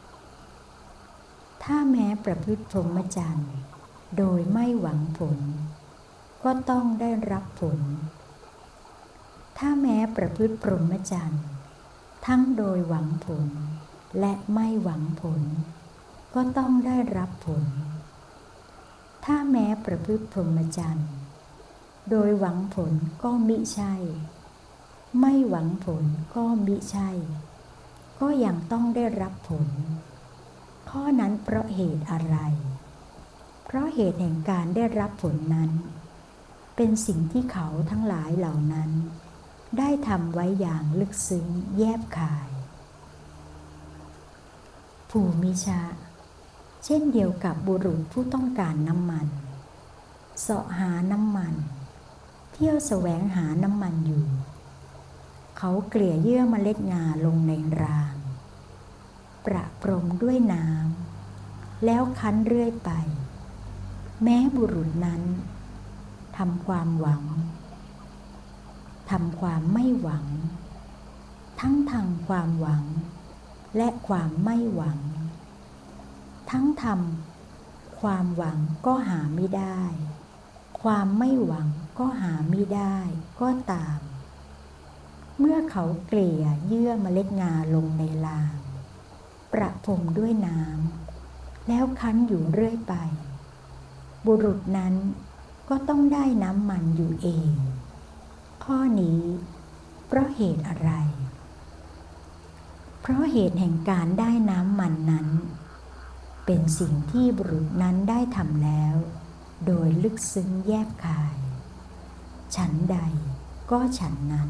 ถ้าแม้ประพฤติพรหมจรรย์โดยไม่หวังผลก็ต้องได้รับผลถ้าแม้ประพฤติพรหมจรรย์ทั้งโดยหวังผลและไม่หวังผลก็ต้องได้รับผลถ้าแม้ประพฤติพรหมจรรย์โดยหวังผลก็มิใช่ไม่หวังผลก็มิใช่ก็ยังต้องได้รับผลข้อนั้นเพราะเหตุอะไรเพราะเหตุแห่งการได้รับผลนั้นเป็นสิ่งที่เขาทั้งหลายเหล่านั้นได้ทำไว้อย่างลึกซึ้งแยบคายภูมิชะเช่นเดียวกับบุรุษผู้ต้องการน้ำมันเสาะหาน้ำมันเที่ยวแสวงหาน้ำมันอยู่เขาเกลี่ยเยื่อเมล็ดงาลงในรางประพรมด้วยน้ำแล้วคั้นเรื่อยไปแม้บุรุษนั้นทำความหวังทำความไม่หวังทั้งทำความหวังและความไม่หวังทั้งทำความหวังก็หาไม่ได้ความไม่หวังก็หาไม่ได้ก็ตามเมื่อเขาเกลี่ยเยื่อเมล็ดงาลงในรางประพรมด้วยน้ำแล้วคั้นอยู่เรื่อยไปบุรุษนั้นก็ต้องได้น้ำมันอยู่เองข้อนี้เพราะเหตุอะไรเพราะเหตุแห่งการได้น้ำมันนั้นเป็นสิ่งที่บุรุษนั้นได้ทำแล้วโดยลึกซึ้งแยบคายฉันใดก็ฉันนั้น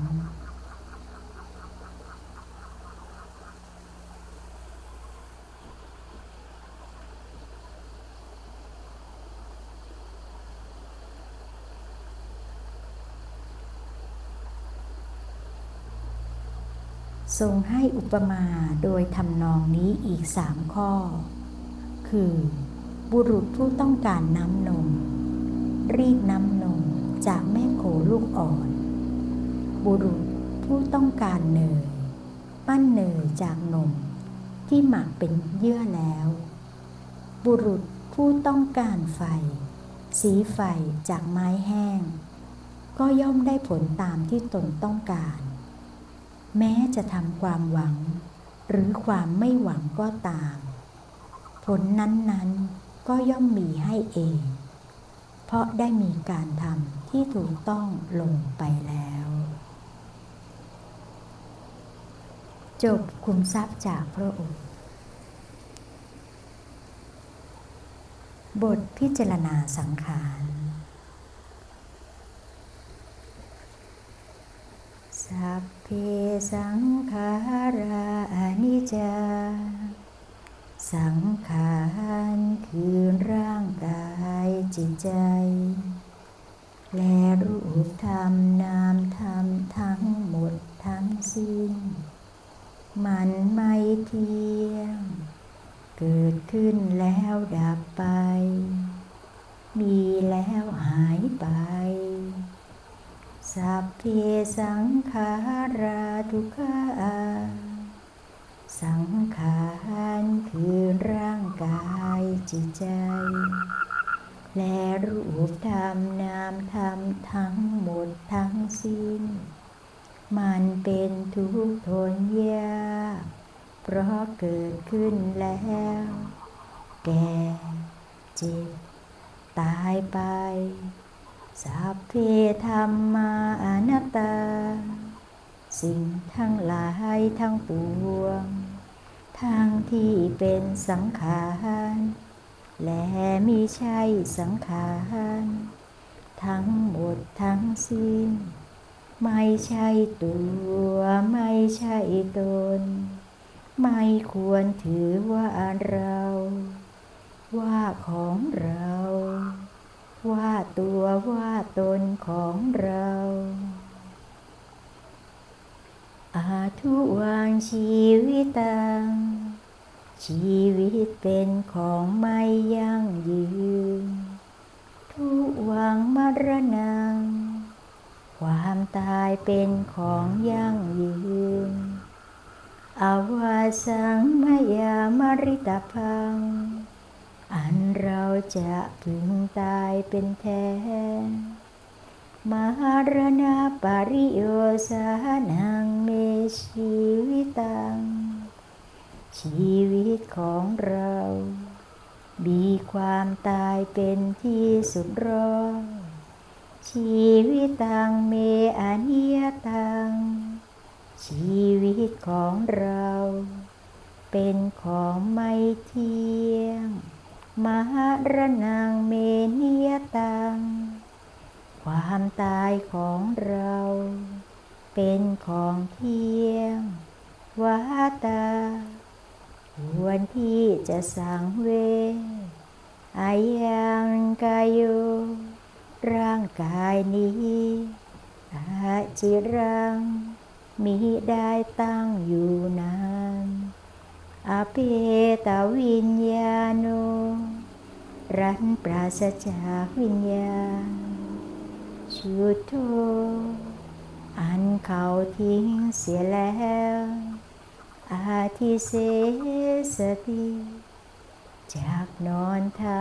ทรงให้อุปมาโดยทำนองนี้อีก3 ข้อคือบุรุษผู้ต้องการน้ำนมรีดน้ำนมจากแม่โคลูกอ่อนบุรุษผู้ต้องการเนยปั้นเนยจากนมที่หมักเป็นเยื่อแล้วบุรุษผู้ต้องการไฟสีไฟจากไม้แห้งก็ย่อมได้ผลตามที่ตนต้องการแม้จะทำความหวังหรือความไม่หวังก็ตามผลนั้นๆก็ย่อมมีให้เองเพราะได้มีการทำที่ถูกต้องลงไปแล้วจบคุมทรัพย์จากพระองค์บทพิจารณาสังขารสัพเพสังขาราอนิจจาสังขารคือร่างกายจิตใจและรูปธรรมนามธรรมทั้งหมดทั้งสิ้นมันไม่เที่ยงเกิดขึ้นแล้วดับไปมีแล้วหายไปสัพเพสังขาราทุกขาสังขารคือร่างกายจิตใจและรูปธรรมนามธรรมทั้งหมดทั้งสิ้นมันเป็นทุกข์ทนยากเพราะเกิดขึ้นแล้วแก่เจ็บตายไปสัพเพธัมมาอนัตตาสิ่งทั้งหลายทั้งปวงทั้งที่เป็นสังขารและมิใช่สังขารทั้งหมดทั้งสิ้นไม่ใช่ตัวไม่ใช่ตนไม่ควรถือว่าเราว่าของเราว่าตัวว่าตนของเราอาทุวังชีวิตังชีวิตเป็นของไม่ยั่งยืนทุวังมรณังความตายเป็นของยั่งยืนอวาสังมยามริตพังอันเราจะพึงตายเป็นแท้มรณะปริโยสานังเมชีวิตังชีวิตของเรามีความตายเป็นที่สุดรอชีวิตังเมอนิยตังชีวิตของเราเป็นของไม่เที่ยงมรณังเมนิยตังความตายของเราเป็นของเที่ยงวัฏฏะควรที่จะสังเวชอายังกายโยร่างกายนี้อาจิรังมิได้ตั้งอยู่นานอเปตวิญญาโนรันปราศจากวิญญาณชุดโธอันเขาทิ้งเสียแล้วอาทิเสสติจากนอนเท้า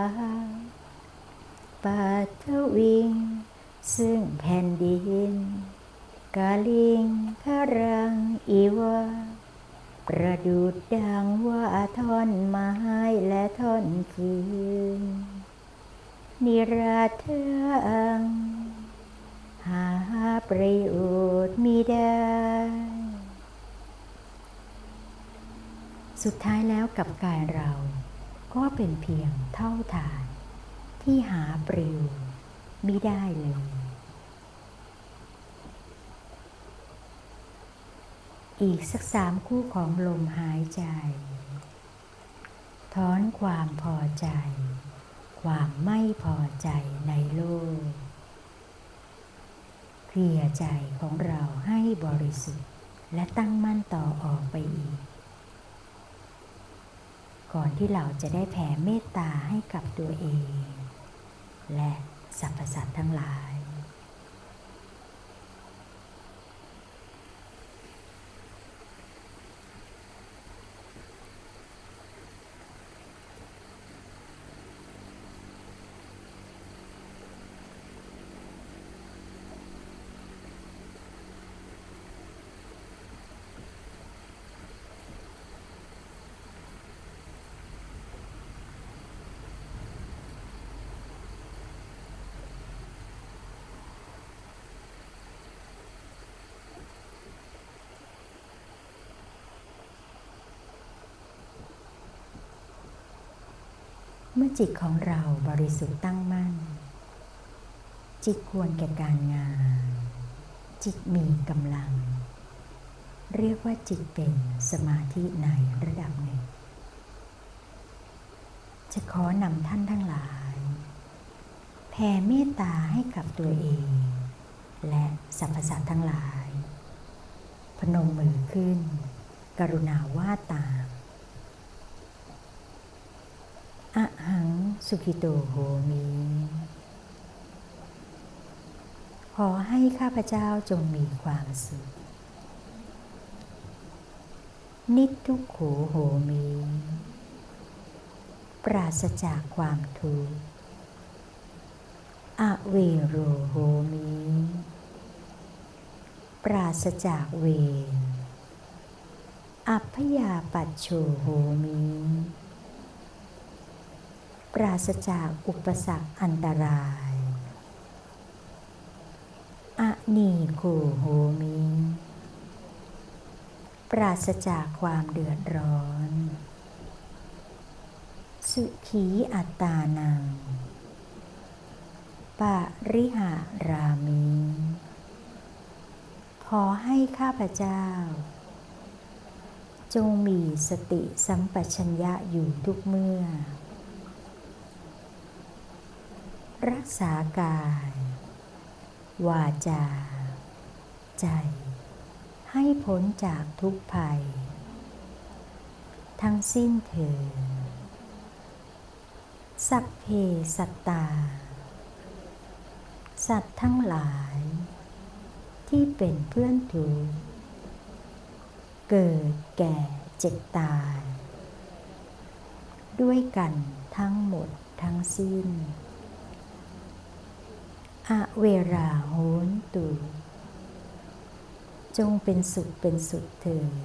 ปัทวิงซึ่งแผ่นดินกาลิงคารังอีวะประดุจดังว่าท่อนไม้และท่อนฟืนนิราเทังหาประโยชน์มิได้สุดท้ายแล้วกับกายเราก็เป็นเพียงเท่าฐานที่หาปลิวมิได้เลยอีกสัก3 คู่ของลมหายใจถอนความพอใจความไม่พอใจในโลกเคลียร์ใจของเราให้บริสุทธิ์และตั้งมั่นต่อออกไปอีกก่อนที่เราจะได้แผ่เมตตาให้กับตัวเองและสรรพสัตว์ทั้งหลายเมื่อจิตของเราบริสุทธิ์ตั้งมั่นจิตควรแก่การงานจิตมีกำลังเรียกว่าจิตเป็นสมาธิในระดับหนึ่งจะขอนำท่านทั้งหลายแผ่เมตตาให้กับตัวเองและสรรพสัตว์ทั้งหลายพนมมือขึ้นกรุณาว่าตามอะหังสุขิโตโหมิขอให้ข้าพเจ้าจงมีความสุขนิจทุกโขโหมิปราศจากความทุกข์อเวโรโหมิปราศจากเวรอัพพยาปัชโชโหมิปราศจากอุปสรรคอันตรายอนีโคโหมิปราศจากความเดือดร้อนสุขีอัตตานังปริหารามิขอให้ข้าพเจ้าจงมีสติสัมปชัญญะอยู่ทุกเมื่อรักษากายวาจาใจให้พ้นจากทุกภัยทั้งสิ้นเถิดสัพเพสัตตาสัตว์ทั้งหลายที่เป็นเพื่อนทุกข์เกิดแก่เจ็บตายด้วยกันทั้งหมดทั้งสิ้นอเวราโหนตุจงเป็นสุขเป็นสุขเถิด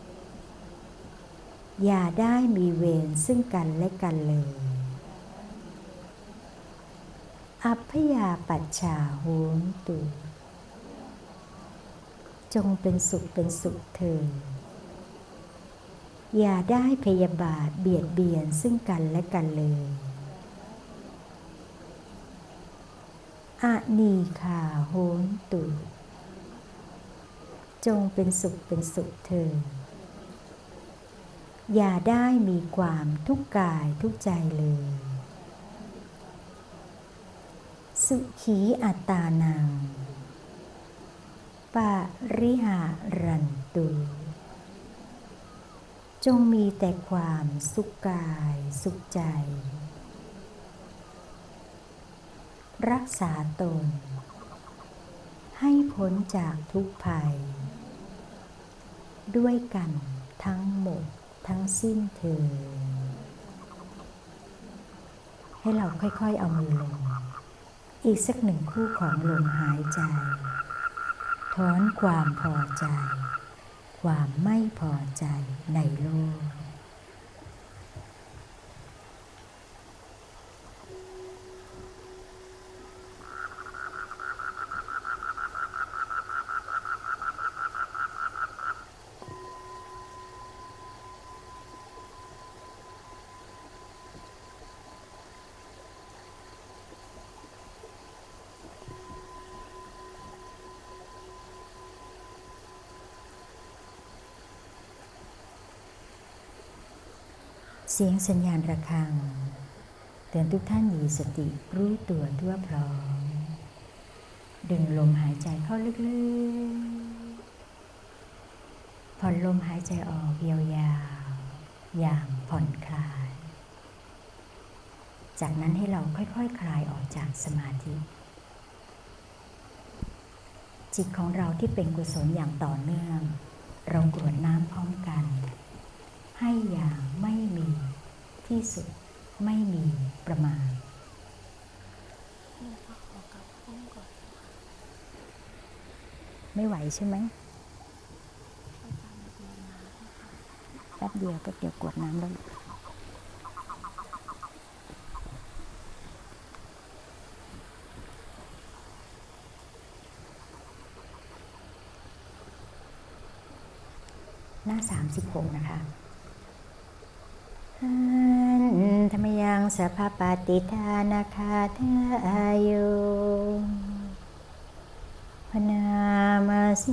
อย่าได้มีเวรซึ่งกันและกันเลยอัพพยาปัชชาโหนตุจงเป็นสุขเป็นสุขเถิดอย่าได้พยาบาทเบียดเบียนซึ่งกันและกันเลยอนีคาโหนตุจงเป็นสุขเป็นสุขเถิดอย่าได้มีความทุกข์กายทุกข์ใจเลยสุขีอัตตานังปริหารันตุจงมีแต่ความสุขกายสุขใจรักษาตนให้พ้นจากทุกภัยด้วยกันทั้งหมดทั้งสิ้นเถิดให้เราค่อยๆเอามือลงอีกสัก1 คู่ของลมหายใจถอนความพอใจความไม่พอใจในโลกสียงสัญญาณระฆังเตือนทุกท่านมีสติรู้ตัวทั่วพร้อมดึงลมหายใจเข้าลึกๆผ่อนลมหายใจออกยาวๆอย่างผ่อนคลายจากนั้นให้เราค่อยๆคลายออกจากสมาธิจิตของเราที่เป็นกุศลอย่างต่อเนื่องเรากรวดน้ำพร้อมกันให้อย่างไม่มีที่สุดไม่มีประมาณไม่ไหวใช่ไหมแป๊บเดียวกรวดน้ำแล้วหน้า36นะคะธรรมยังสัพพปฏิทานาคาทายุพนามาสิ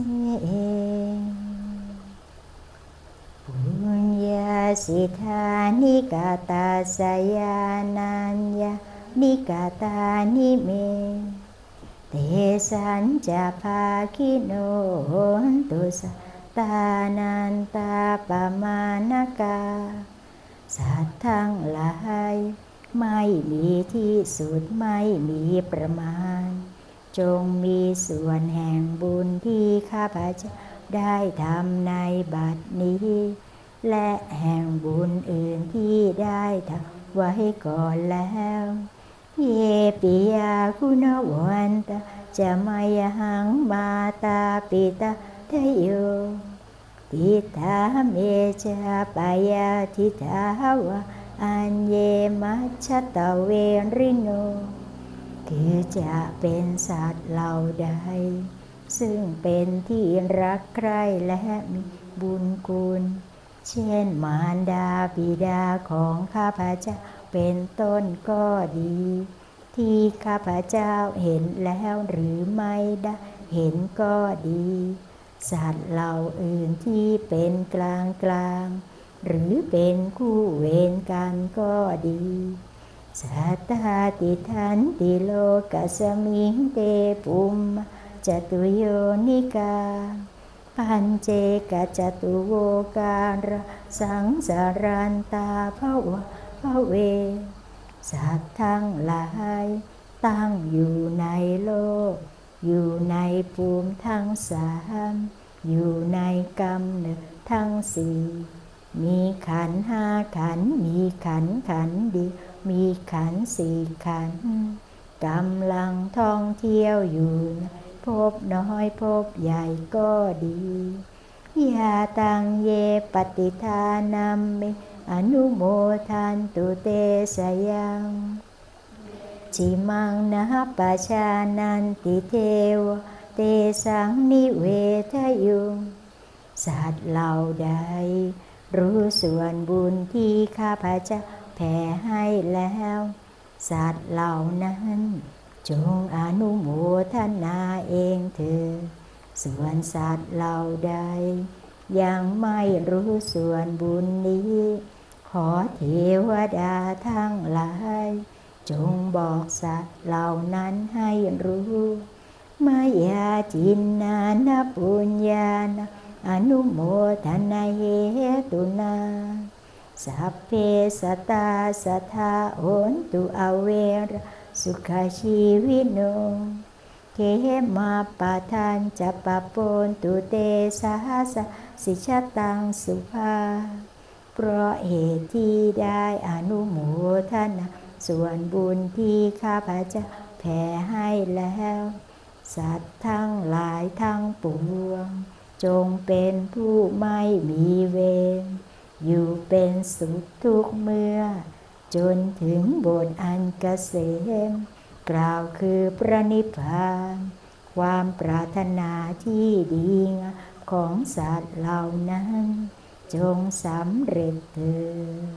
ปุญญาสิทานิกาตาสยานัญญานิกาตานิเมเตสัญจภาคิโนโหนตุสัตตานันตาปมานกาสัตว์ทั้งหลายไม่มีที่สุดไม่มีประมาณจงมีส่วนแห่งบุญที่ข้าพเจ้าได้ทำในบัดนี้และแห่งบุญอื่นที่ได้ทำไว้ก่อนแล้วเยปิยาคุณวันตาจะมายหังมาตาปิตาทะโยทิฏฐาเมจาปายาทิฏฐาวะอัญเยมัชฌตเวริโนคือจะเป็นสัตว์เหล่าใดซึ่งเป็นที่รักใคร่และมีบุญคุณเช่นมารดาบิดาของข้าพเจ้าเป็นต้นก็ดีที่ข้าพเจ้าเห็นแล้วหรือไม่ได้เห็นก็ดีสัตว์เหล่าอื่นที่เป็นกลางหรือเป็นคู่เวรกันก็ดีสัตตาติทันติโลกัสมิงเตปุมจตุโยนิกาปัญเจกจตุโวการสังสารันตาภวะภเวสัตว์ทั้งหลายตั้งอยู่ในโลกอยู่ในภูมิทั้งสามอยู่ในกำเนิดทั้งสี่มีขันธ์ห้าขันธ์มีขันธ์เดียวมีขันธ์สี่ขันธ์กำลังท่องเที่ยวอยู่ภพน้อยภพใหญ่ก็ดียาตังเยปฏิทานัมเมอนุโมทันตุเตสยังจิมังนะปะชานันติเทวเตสังนิเวทยุงสัตว์เหล่าใดรู้ส่วนบุญที่ข้าพเจ้าแผ่ให้แล้วสัตว์เหล่านั้นจงอนุโมทนาเองเถิดส่วนสัตว์เหล่าใดยังไม่รู้ส่วนบุญนี้ขอเทวดาทั้งหลายจงบอกสัตว์เหล่านั้นให้รู้มายาจินนานะปุญญานะอนุโมทนาเหตุนาสัพเพสัตตาสัทธาโหนตุอเวรสุขชีวิโนเขมาปะทานจะปะปนตุเตสาสะสิชตังสุภาเพราะเหตุที่ได้อนุโมทนาส่วนบุญที่ข้าพเจ้าแผ่ให้แล้วสัตว์ทั้งหลายทั้งปวงจงเป็นผู้ไม่มีเวรอยู่เป็นสุขทุกเมื่อจนถึงบทอันเกษมกล่าวคือพระนิพพานความปรารถนาที่ดีงามของสัตว์เหล่านั้นจงสำเร็จเถิด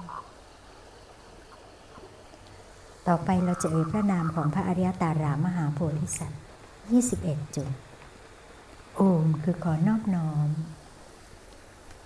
ต่อไปเราจะเอ่ยพระนามของพระอริยตารามหาโพธิสัตว์21 จุดโอมคือขอนอบน้อม